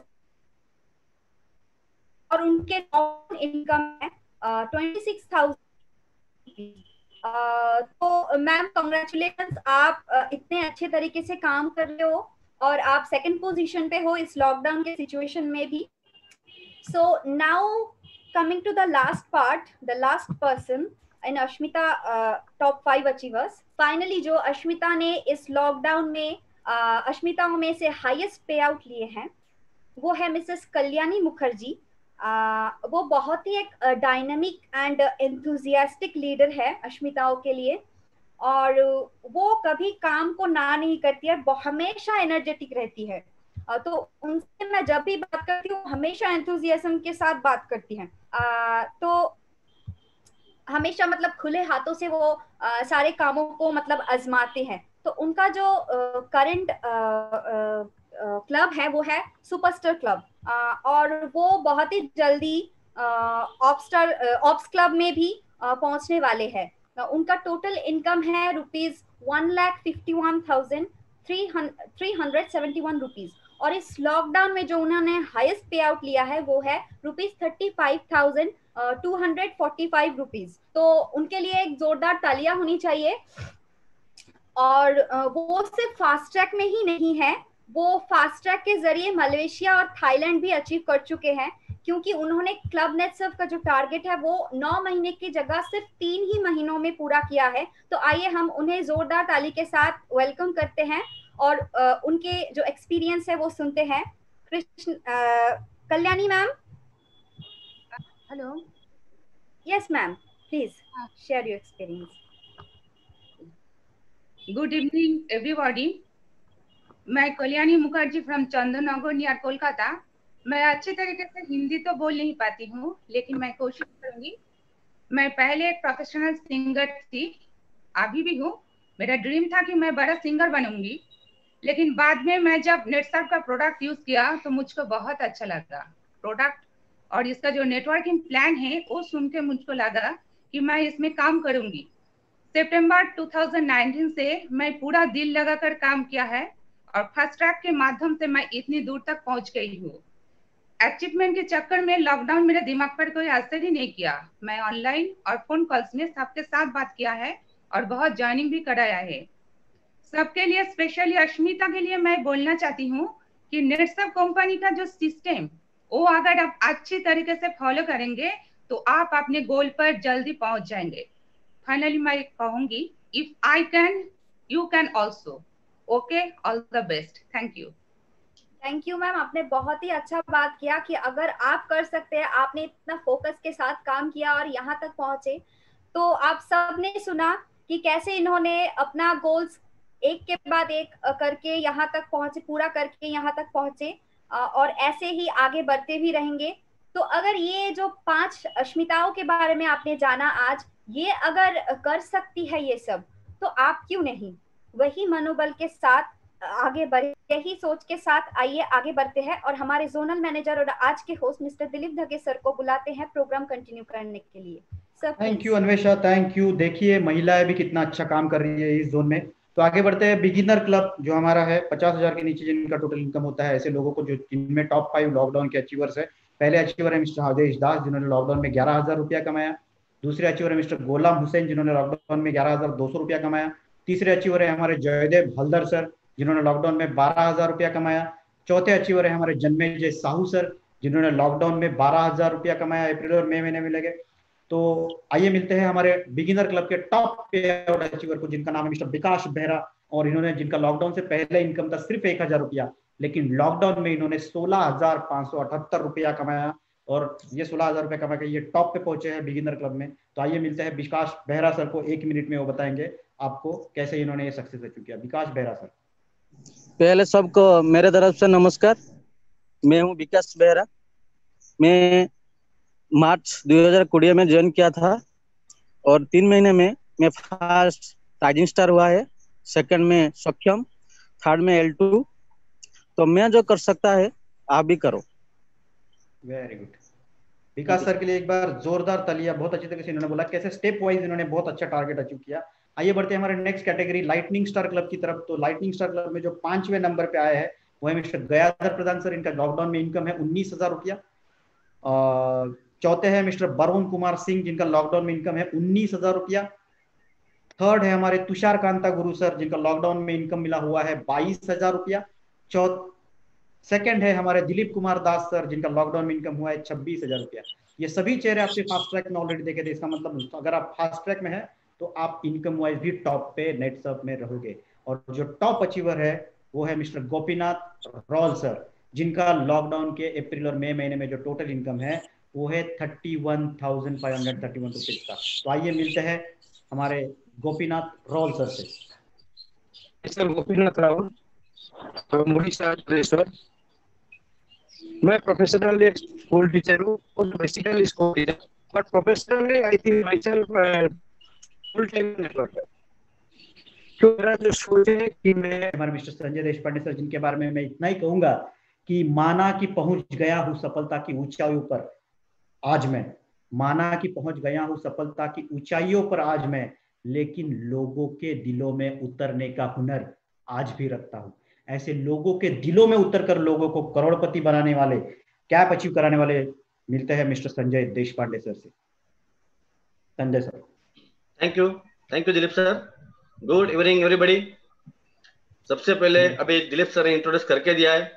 और उनके इनकम है ट्वेंटी सिक्स थाउजेंड। तो मैम कॉन्ग्रेचुलेशन, आप uh, इतने अच्छे तरीके से काम कर रहे हो और आप सेकंड पोजीशन पे हो इस लॉकडाउन के सिचुएशन में भी। So now coming to the last part, the last person in Asmita top five achievers. Finally जो अश्मिता ने इस लॉकडाउन में uh, अश्मिताओं में से हाईएस्ट पे आउट लिए हैं वो है मिसेस कल्याणी मुखर्जी। Uh, वो बहुत ही एक डायनामिक एंड एंथुजियास्टिक लीडर है अश्मिताओं के लिए और वो कभी काम को ना नहीं करती है, हमेशा एनर्जेटिक रहती है। uh, तो उनसे मैं जब भी बात करती हूँ हमेशा एंथुजियाज्म के साथ बात करती हैं। uh, तो हमेशा मतलब खुले हाथों से वो uh, सारे कामों को मतलब आजमाते हैं। तो उनका जो करंट uh, क्लब uh, है वो है सुपरस्टार क्लब uh, और वो बहुत ही जल्दी ऑप्स्टार ऑप्स क्लब में भी uh, पहुंचने वाले हैं। uh, उनका टोटल इनकम है rupees one lakh fifty one thousand three hundred seventy one rupees और इस लॉकडाउन में जो उन्होंने हाईएस्ट पे आउट लिया है वो है rupees thirty five thousand two hundred forty five rupees. तो उनके लिए एक जोरदार तालियां होनी चाहिए। और uh, वो सिर्फ फास्ट ट्रैक में ही नहीं है, वो फास्ट ट्रैक के जरिए मलेशिया और थाईलैंड भी अचीव कर चुके हैं क्योंकि उन्होंने क्लब नेटसर्व का जो टारगेट है वो नौ महीने की जगह सिर्फ तीन ही महीनों में पूरा किया है। तो आइए हम उन्हें जोरदार ताली के साथ वेलकम करते हैं और आ, उनके जो एक्सपीरियंस है वो सुनते हैं। Krishna Kalyani ma'am. Hello. Yes ma'am, please share your experience. Good evening everybody. मैं कल्याणी मुखर्जी फ्रॉम चंदननगर नियर कोलकाता। मैं अच्छे तरीके से हिंदी तो बोल नहीं पाती हूँ लेकिन मैं कोशिश करूंगी। मैं पहले एक प्रोफेशनल सिंगर थी, अभी भी हूँ। मेरा ड्रीम था कि मैं बड़ा सिंगर बनूंगी, लेकिन बाद में मैं जब नेटसर्व का प्रोडक्ट यूज किया तो मुझको बहुत अच्छा लगा प्रोडक्ट और इसका जो नेटवर्किंग प्लान है वो सुन के मुझको लगा कि मैं इसमें काम करूंगी। सितंबर टू थाउजेंड नाइनटीन से मैं पूरा दिल लगाकर काम किया है और फास्ट ट्रैक के माध्यम से मैं इतनी दूर तक पहुंच गई हूँ। अचीवमेंट के चक्कर में लॉकडाउन मेरे दिमाग पर कोई असर ही नहीं किया। मैं ऑनलाइन और फोन कॉल्स में सबके साथ बात किया है और बहुत ज्वाइनिंग भी कराया है। सबके लिए स्पेशली अश्मिता के लिए मैं बोलना चाहती हूँ कि नेटसर्व कंपनी का जो सिस्टम वो अगर आप अच्छी तरीके से फॉलो करेंगे तो आप अपने गोल पर जल्दी पहुंच जाएंगे। फाइनली मैं कहूंगी, if I can you can also. Okay, all the best. Thank you. Thank you ma'am, आपने बहुत ही अच्छा बात किया कि अगर आप कर सकते हैं, आपने इतना फोकस के साथ काम किया और यहाँ तक पहुंचे। तो आप सब ने सुना कि कैसे इन्होंने अपना गोल्स एक के बाद एक करके यहाँ तक पहुंचे, पूरा करके यहाँ तक पहुंचे और ऐसे ही आगे बढ़ते भी रहेंगे। तो अगर ये जो पांच अश्मिताओं के बारे में आपने जाना आज, ये अगर कर सकती है ये सब, तो आप क्यों नहीं? वही मनोबल के साथ आगे बढ़े, यही सोच के साथ आइए आगे बढ़ते हैं और हमारे जोनल मैनेजर और आज के host mister Dilip Dhage sir को बुलाते हैं प्रोग्राम कंटिन्यू करने के लिए। Sir thank you Anwesha, thank you. देखिए महिलाएं भी कितना अच्छा काम कर रही है इस जोन में। तो आगे बढ़ते हैं। बिगिनर क्लब जो हमारा है, पचास हजार के नीचे जिनका टोटल इनकम होता है, ऐसे लोगों को जो जिनमें टॉप फाइव लॉकडाउन के अचीवर्स है। पहले अचीवर है मिस्टर हरदेश दास जिन्होंने लॉकडाउन में ग्यारह हजार रुपया कमाया। दूसरे अचीवर है मिस्टर गोलाम हुसैन जिन्होंने लॉकडाउन में ग्यारह हजार दो सौ रुपया कमाया। तीसरे अचीवर है हमारे जयदेव हल्दर सर जिन्होंने लॉकडाउन में बारह हजार रुपया कमाया। चौथे अचीवर है हमारे जन्मेजय साहू सर जिन्होंने लॉकडाउन में बारह हजार रुपया कमाया अप्रैल और मई महीने में लगे। तो आइए मिलते हैं हमारे बिगिनर क्लब के टॉप पे आउट अचीवर को, जिनका नाम है मिस्टर विकास बेहरा और इन्होंने जिनका लॉकडाउन से पहले इनकम था सिर्फ एक हजार रुपया, लेकिन लॉकडाउन में इन्होंने सोलह हजार पांच सौ अठहत्तर रुपया कमाया और ये सोलह हजार रुपया कमा के ये टॉप पे पहुंचे हैं बिगिनर क्लब में। तो आइए मिलते हैं विकास बेहरा सर को, एक मिनट में वो बताएंगे आपको कैसे इन्होंने ये सक्सेस अचीव किया। विकास बेहरा सर। पहले सबको मेरे तरफ से नमस्कार। मैं हूं विकास बेहरा। मैं मार्च दो हज़ार बीस में ज्वाइन किया था और तीन महीने में मैं फर्स्ट राइजिंग स्टार हुआ है, सेकंड में सक्षम, थर्ड में एल टू। तो मैं जो कर सकता है आप भी करो। Very good. विकास सर के लिए एक बार जोरदार तालियां। बहुत अच्छी तरीके से इन्होंने बोला कैसे स्टेप वाइज इन्होंने बहुत अच्छा टारगेट अचीव किया। आइए बढ़ते हैं हमारे next category lightning star club की तरफ। तो लाइटनिंग स्टार क्लब में जो पांचवें नंबर पे आया है वो है मिस्टर गयाधर प्रधान सर। इनका लॉकडाउन में इनकम है उन्नीस हजार रुपया। चौथे है मिस्टर वरुण कुमार सिंह, जिनका लॉकडाउन में इनकम है उन्नीस हजार रुपया। थर्ड है हमारे तुषार कांता गुरु सर, जिनका लॉकडाउन में इनकम मिला हुआ है बाईस हजार रुपया। चौथ सेकंड है हमारे दिलीप कुमार दास सर, जिनका लॉकडाउन में इनकम हुआ है छब्बीस हजार रुपया। ये सभी चेहरे आपसे फास्ट ट्रैक में ऑलरेडी देखे थे। इसका मतलब अगर आप फास्ट ट्रैक में है तो आप इनकम वाइज भी टॉप पे नेटसर्फ में रहोगे। और जो टॉप अचीवर है वो है मिस्टर गोपीनाथ रॉल सर, जिनका लॉकडाउन के अप्रैल और मई महीने में जो टोटल इनकम है वो है thirty one thousand five hundred thirty one rupees का। तो आइए मिलते हैं हमारे गोपीनाथ रॉल सर से। सर गोपीनाथ रावल, तो उड़ीसा सर। मैं प्रोफेशनली स्कूल टीचर हूँ और basically school teacher, but professionally I think myself full time networker. तो मेरा जो सोच है कि मैं हमारे मिस्टर संजय देशपांडे सर, जिनके बारे में मैं इतना ही कहूंगा कि माना कि पहुंच गया हूँ सफलता की ऊंचाइयों पर आज मैं, माना कि पहुंच गया हूँ सफलता की ऊंचाइयों पर आज मैं, लेकिन लोगों के दिलों में उतरने का हुनर आज भी रखता हूँ। ऐसे लोगों के दिलों में उतरकर लोगों को करोड़पति बनाने वाले, कैप अचीव कराने वाले मिलते हैं मिस्टर संजय देशपांडे सर से। Sanjay sir. Thank you, thank you Dilip sir. Good evening everybody. सबसे पहले अभी दिलीप सर ने इंट्रोड्यूस करके दिया है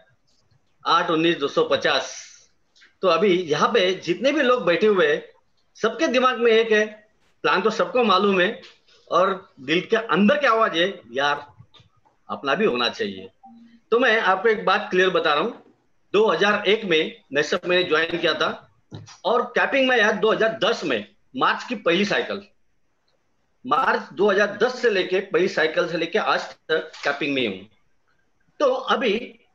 आठ उन्नीस दो सौ पचास। तो अभी यहाँ पे जितने भी लोग बैठे हुए हैं सबके दिमाग में एक है प्लान, तो सबको मालूम है और दिल के अंदर की आवाज है यार अपना भी होना चाहिए। तो मैं आपको एक बात क्लियर बता रहा हूँ, दो हज़ार एक में नेटसर्फ मैंने ज्वाइन किया था और कैपिंग में आया दो हज़ार दस में, मार्च की पहली साइकिल, मार्च दो हज़ार दस से लेके पहली साइकिल से लेके आज तक कैपिंग में हूँ। तो अभी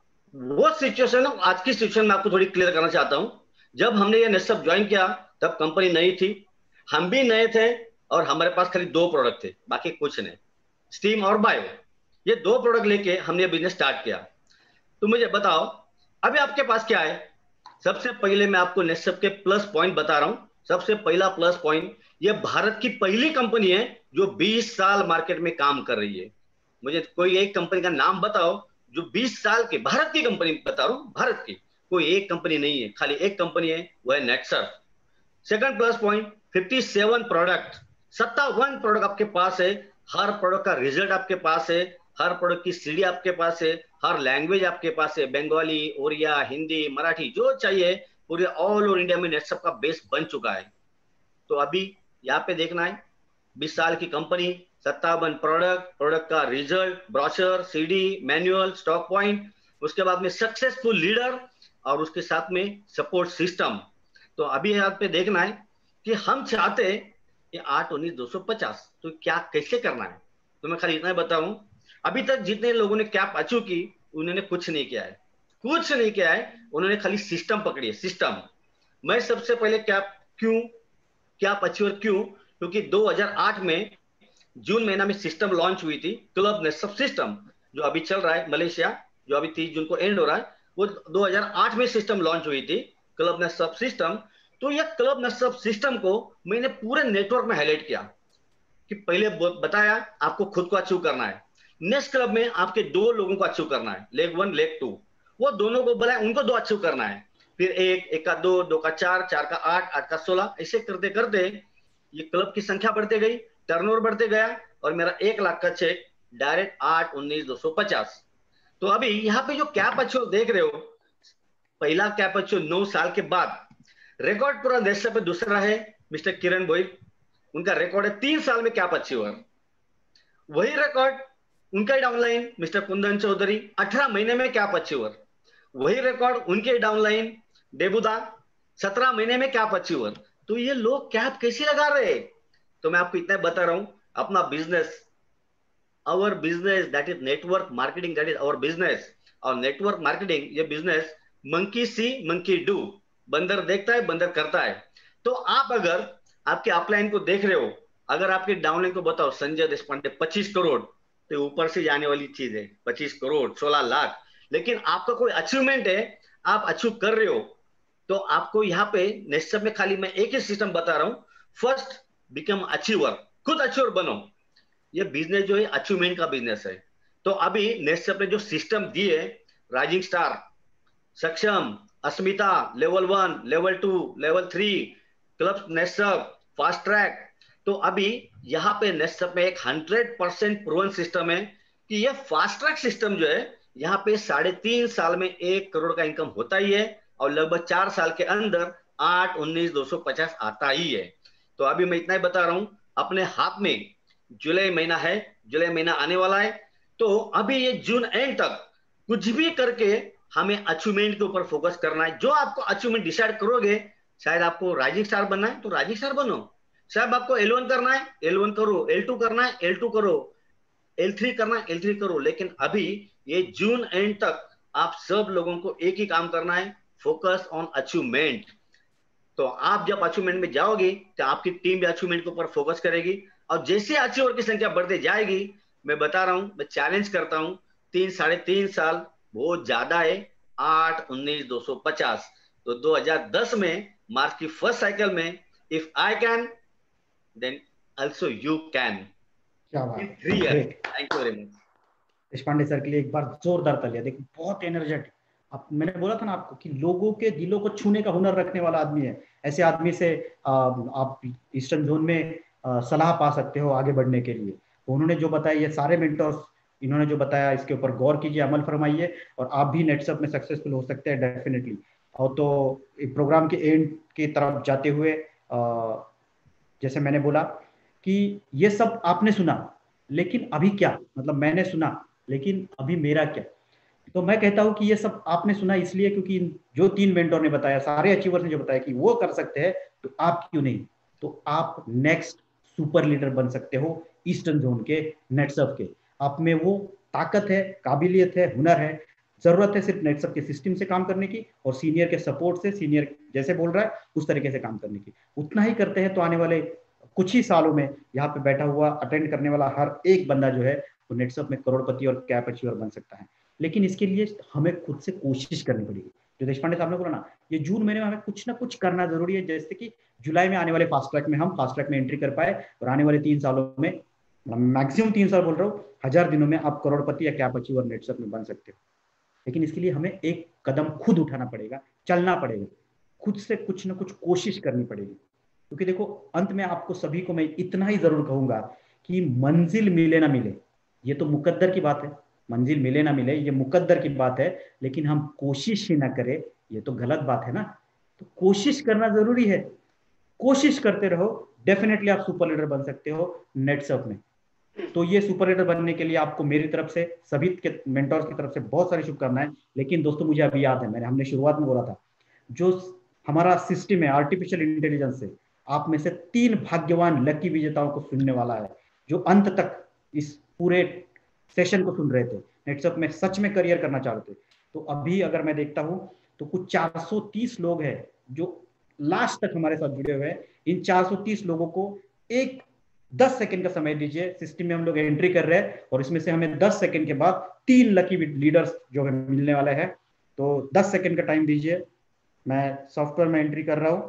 वो सिचुएशन, आज की सिचुएशन में आपको थोड़ी क्लियर करना चाहता हूँ। जब हमने ये नेटसर्फ ज्वाइन किया तब कंपनी नई थी, हम भी नए थे और हमारे पास खाली दो प्रोडक्ट थे, बाकी कुछ नहीं, स्टीम और बायो। ये दो प्रोडक्ट लेके हमने बिजनेस स्टार्ट किया। तो मुझे बताओ अभी आपके पास क्या है। सबसे पहले मैं आपको नेटसर्फ के प्लस पॉइंट बता रहा हूं। सबसे पहला प्लस पॉइंट, ये भारत की पहली कंपनी है जो बीस साल मार्केट में काम कर रही है। मुझे कोई एक कंपनी का नाम बताओ जो बीस साल के, भारत की कंपनी बता रहा हूं, भारत की कोई एक कंपनी नहीं है, खाली एक कंपनी है, वो है नेटसर्फ। सेकंड प्लस पॉइंट, सत्तावन प्रोडक्ट, सत्तावन प्रोडक्ट आपके पास है, हर प्रोडक्ट का रिजल्ट आपके पास है, हर प्रोडक्ट की सीडी आपके पास है, हर लैंग्वेज आपके पास है, बंगाली, ओरिया, हिंदी, मराठी, जो चाहिए पूरे ऑल ओवर इंडिया में नेटसर्फ का बेस बन चुका है। तो अभी यहाँ पे देखना है बीस साल की कंपनी, सत्तावन प्रोडक्ट, प्रोडक्ट का result, brochure, CD, manual, stock point, उसके बाद में सक्सेसफुल लीडर और उसके साथ में सपोर्ट सिस्टम। तो अभी यहाँ पे देखना है कि हम चाहते हैं ये आठ उन्नीस दो सौ पचास, तो क्या कैसे करना है। तो मैं खाली इतना ही बताऊं, अभी तक जितने लोगों ने कैप अचीव की उन्होंने कुछ नहीं किया है, कुछ नहीं किया है, उन्होंने खाली सिस्टम पकड़ी है, सिस्टम। मैं सबसे पहले कैप क्यों, कैप अचीवर क्यों, क्योंकि दो हज़ार आठ में जून महीना में सिस्टम लॉन्च हुई थी, क्लब नेटसर्फ सिस्टम, जो अभी चल रहा है मलेशिया, जो अभी तीस जून को एंड हो रहा है, वो दो हज़ार आठ में सिस्टम लॉन्च हुई थी, क्लब नेटसर्फ सिस्टम। तो यह क्लब नेटसर्फ सिस्टम को मैंने पूरे नेटवर्क में हाईलाइट किया कि पहले बताया आपको खुद को अचीव करना है, नेक्स्ट क्लब में आपके दो लोगों को अचीव करना है, लेग वन लेग टू, वो दोनों को बुलाए, उनको दो अचीव करना है, फिर एक, एक का दो, दो का चार, चार का आठ, आठ का सोलह, ऐसे करते करते ये क्लब की संख्या बढ़ते गई, टर्नओवर बढ़ते गया और मेरा एक लाख का चेक डायरेक्ट आठ उन्नीस दो सौ पचास। तो अभी यहाँ पे जो कैप अचीव देख रहे हो, पहला कैप अचीव नौ साल के बाद, रिकॉर्ड पूरा देश पे दूसरा है मिस्टर किरण बोइल, उनका रिकॉर्ड है तीन साल में कैप अचीवर। वही रिकॉर्ड उनका डाउनलाइन मिस्टर कुंदन चौधरी अठारह महीने में कैप अचीवर, वही रिकॉर्ड उनके डाउनलाइन डेबुदा सत्रह महीने में कैप अचीवर। तो ये लोग कैप कैसे लगा रहे? तो मैं आपको इतना बता रहा हूं, अपना business, our business that is network marketing, that is our business. और नेटवर्क मार्केटिंग ये business monkey see monkey do, बंदर देखता है बंदर करता है। तो आप अगर आपके अपलाइन को देख रहे हो अगर आपके डाउनलाइन को बताओ संजय देशपांडे पच्चीस करोड़, तो ऊपर से जाने वाली चीज है पच्चीस करोड़ सोलह लाख। लेकिन आपका कोई अचीवमेंट है, आप अचीव कर रहे हो, तो आपको यहाँ पे नेक्स्ट में खाली मैं एक ही सिस्टम बता रहा हूँ, फर्स्ट बिकम अचीवर, खुद अचीवर बनो। ये बिजनेस जो है अचीवमेंट का बिजनेस है। तो अभी नेक्स्ट ने जो सिस्टम दिए, rising star, Saksham, Asmita, level one, level two, level three, club नेस्टअप, फास्ट ट्रैक, तो अभी यहाँ पे नेस्टअप में एक हंड्रेड परसेंट प्रूवन सिस्टम है कि ये फास्ट ट्रैक सिस्टम जो है यहाँ पे साढ़े तीन साल में एक करोड़ का इनकम होता ही है, और लगभग चार साल के अंदर आठ उन्नीस दो सौ पचास आता ही है। तो अभी मैं इतना ही बता रहा हूँ, अपने हाथ में जुलाई महीना है, जुलाई महीना आने वाला है, तो अभी ये जून एंड तक कुछ भी करके हमें अचीवमेंट के ऊपर फोकस करना है। जो आपको अचीवमेंट डिसाइड करोगे, शायद आपको राइजिंग स्टार बनना है तो राइजिंग स्टार बनो, शायद आपको एल वन करना है एल वन करो, एल टू करना है एल टू करो, एल थ्री करना है एल थ्री करो। लेकिन अभी ये जून एंड तक आप सब लोगों को एक ही काम करना है, फोकस ऑन अचीवमेंट। तो आप जब अचीवमेंट में जाओगे तो आपकी टीम भी अचीवमेंट के ऊपर फोकस करेगी, और जैसे अचीवर की संख्या बढ़ते जाएगी, मैं बता रहा हूं, मैं चैलेंज करता हूं, तीन साढ़े तीन साल बहुत ज्यादा है, आठ उन्नीस दो सौ पचास, तो दो हजार दस में मार्च की फर्स्ट साइकिल में if I can then also you can. क्या बात three year. Thank you very much. Deshpande sir के लिए एक बार जोरदार तालियां। देखो बहुत एनर्जेटिक, आप मैंने बोला था ना आपको कि लोगों के दिलों को छूने का हुनर रखने वाला आदमी है। ऐसे आदमी से आ, आप ईस्टर्न जोन में आ, सलाह पा सकते हो आगे बढ़ने के लिए। तो उन्होंने जो बताया, ये सारे मेंटर्स इन्होंने जो बताया, इसके ऊपर गौर कीजिए, अमल फरमाइए, और आप भी नेटसअप में सक्सेसफुल हो सकते हैं डेफिनेटली। और तो प्रोग्राम के एंड की तरफ जाते हुए आ, जैसे मैंने बोला कि ये सब आपने सुना, लेकिन अभी क्या, मतलब मैंने सुना लेकिन अभी मेरा क्या। तो मैं कहता हूं कि ये सब आपने सुना इसलिए क्योंकि जो तीन मेंटोर ने बताया, सारे अचीवर्स ने जो बताया कि वो कर सकते हैं, तो आप क्यों नहीं। तो आप नेक्स्ट सुपर लीडर बन सकते हो ईस्टर्न जोन के नेटसअप के। आप में वो ताकत है, काबिलियत है, हुनर है, जरूरत है सिर्फ नेटसअप के सिस्टम से काम करने की और सीनियर के सपोर्ट से, सीनियर जैसे बोल रहा है उस तरीके से काम करने की। उतना ही करते हैं तो आने वाले कुछ ही सालों में यहाँ पे बैठा हुआ अटेंड करने वाला हर एक बंदा जो है वो नेटसअप में करोड़पति और कैप अचीवर बन सकता है। लेकिन इसके लिए हमें खुद से कोशिश करनी पड़ेगी। जो देशपांडे साहब ने बोला ना, ये जून महीने में हमें कुछ ना कुछ करना जरूरी है, जैसे कि जुलाई में आने वाले फास्ट ट्रैक में हम फास्ट ट्रैक में एंट्री कर पाए, और आने वाले तीन सालों में, मैक्सिमम तीन साल बोल रहा हूँ, हजार दिनों में आप करोड़पति या कैप अचीवर नेटसअप में बन सकते हो। लेकिन इसके लिए हमें एक कदम खुद उठाना पड़ेगा, चलना पड़ेगा, खुद से कुछ ना कुछ कोशिश करनी पड़ेगी। क्योंकि देखो, अंत में आपको सभी को मैं इतना ही जरूर कहूंगा कि मंजिल मिले ना मिले, ये तो मुकद्दर की बात है, मंजिल मिले ना मिले ये मुकद्दर की बात है, लेकिन हम कोशिश ही ना करें ये तो गलत बात है ना। तो कोशिश करना जरूरी है, कोशिश करते रहो, डेफिनेटली आप सुपर लीडर बन सकते हो नेटसअप में। तो ये सुपर लीडर बनने के लिए आपको मेरी तरफ से, सभी के मेंटर्स की तरफ से बहुत सारी शुभकामनाएं। लेकिन दोस्तों, मुझे अभी याद है, मैंने हमने शुरुआत में बोला था, जो हमारा सिस्टम है आर्टिफिशियल इंटेलिजेंस से, आप में से तीन भाग्यवान लकी विजेताओं को सुनने वाला है, जो अंत तक इस पूरे सेशन को सुन रहे थे, नेटसअप में सच में करियर करना चाहते थे। तो अभी अगर मैं देखता हूं तो कुछ चार सौ तीस लोग हैं जो लास्ट तक हमारे साथ जुड़े हुए हैं। इन चार सौ तीस लोगों को एक दस सेकंड का समय दीजिए, सिस्टम में हम लोग एंट्री कर रहे हैं, और इसमें से हमें दस सेकंड के बाद तीन लकी लीडर्स जो हमें मिलने वाले हैं। तो दस सेकंड का टाइम दीजिए, मैं सॉफ्टवेयर में एंट्री कर रहा हूं,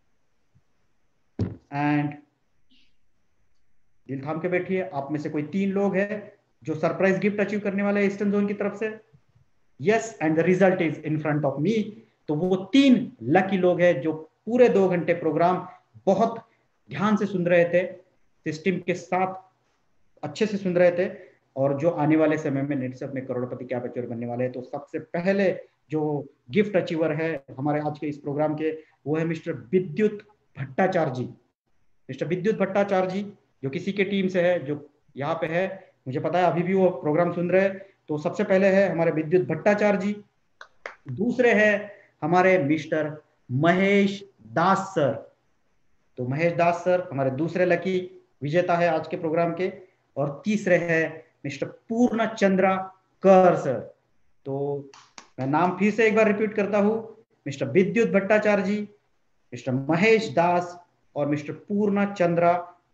एंड दिल थाम के बैठिए। आप में से कोई तीन लोग हैं जो सरप्राइज गिफ्ट अचीव करने वाले हैं ईस्टर्न जोन की तरफ से। Yes, and the result is in front of me. तो वो तीन लकी लोग हैं जो पूरे दो घंटे प्रोग्राम बहुत ध्यान से सुन रहे थे, सिस्टम के साथ अच्छे से सुन रहे थे, और जो आने वाले समय में नेटसअप में करोड़पति कैप अचीवर बनने वाले हैं। तो सबसे पहले जो गिफ्ट अचीवर है हमारे आज के इस प्रोग्राम के, वो है मिस्टर विद्युत भट्टाचार्य जी। मिस्टर विद्युत भट्टाचार्य जी जो किसी के टीम से है, जो यहाँ पे है, मुझे पता है अभी भी वो प्रोग्राम सुन रहे हैं। तो सबसे पहले है हमारे विद्युत भट्टाचार्य जी, दूसरे है हमारे मिस्टर महेश दास सर। तो महेश दास सर हमारे दूसरे लकी विजेता है आज के प्रोग्राम के, और तीसरे है मिस्टर पूर्ण चंद्रा कर सर। तो मैं नाम फिर से एक बार रिपीट करता हूं, मिस्टर विद्युत भट्टाचार्य जी, मिस्टर महेश दास और मिस्टर पूर्ण चंद्रा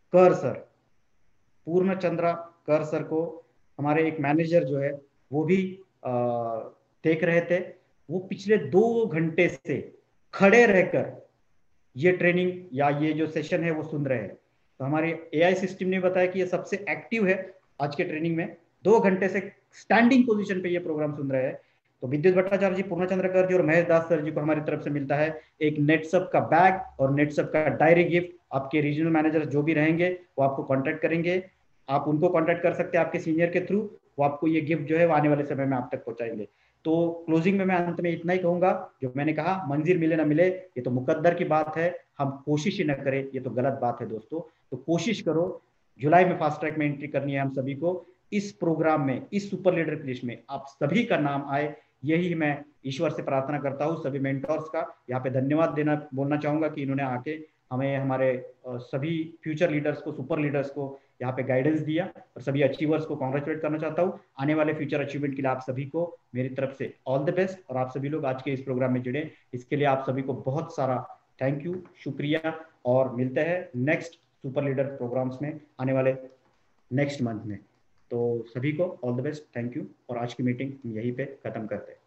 कर सर, पूर्ण चंद्रा कर सर को हमारे एक मैनेजर जो है वो भी आ, देख रहे थे। वो पिछले दो घंटे से खड़े रहकर ये ट्रेनिंग या ये जो सेशन है वो सुन रहे हैं। तो हमारे एआई सिस्टम ने बताया कि ये सबसे एक्टिव है आज के ट्रेनिंग में, दो घंटे से स्टैंडिंग पोजीशन पे ये प्रोग्राम सुन रहे हैं। तो विद्युत भट्टाचार्य जी, पूर्णचंद्र कर जी और महेश दास सर जी को हमारी तरफ से मिलता है एक नेटसप का बैग और नेटसप का डायरी गिफ्ट। आपके रीजनल मैनेजर जो भी रहेंगे वो आपको कॉन्टेक्ट करेंगे, आप उनको कॉन्टेक्ट कर सकते हैं आपके सीनियर के थ्रू, वो आपको ये गिफ्ट जो है वो आने वाले समय में आप तक पहुंचाएंगे। तो क्लोजिंग में मैं अंत में इतना ही कहूंगा, जो मैंने कहा, मंजिल मिले ना मिले ये तो मुकद्दर की बात है, हम कोशिश ही न करें ये तो गलत बात है दोस्तों। तो कोशिश करो, जुलाई में फास्ट ट्रैक में एंट्री करनी है हम सभी को। इस प्रोग्राम में, इस सुपर लीडर की लिस्ट में आप सभी का नाम आए, यही मैं ईश्वर से प्रार्थना करता हूँ। सभी मेंटर्स का यहाँ पे धन्यवाद देना बोलना चाहूंगा कि इन्होंने आके हमें, हमारे सभी फ्यूचर लीडर्स को, सुपर लीडर्स को यहाँ पे गाइडेंस दिया, और सभी अचीवर्स को कॉन्ग्रेचुलेट करना चाहता हूँ। आने वाले फ्यूचर अचीवमेंट के लिए आप सभी को मेरी तरफ से ऑल द बेस्ट। और आप सभी लोग आज के इस प्रोग्राम में जुड़े, इसके लिए आप सभी को बहुत सारा थैंक यू, शुक्रिया। और मिलते हैं नेक्स्ट सुपर लीडर प्रोग्राम्स में आने वाले नेक्स्ट मंथ में। तो सभी को all the best, thank you. और आज की मीटिंग हम यहीं पे खत्म करते हैं।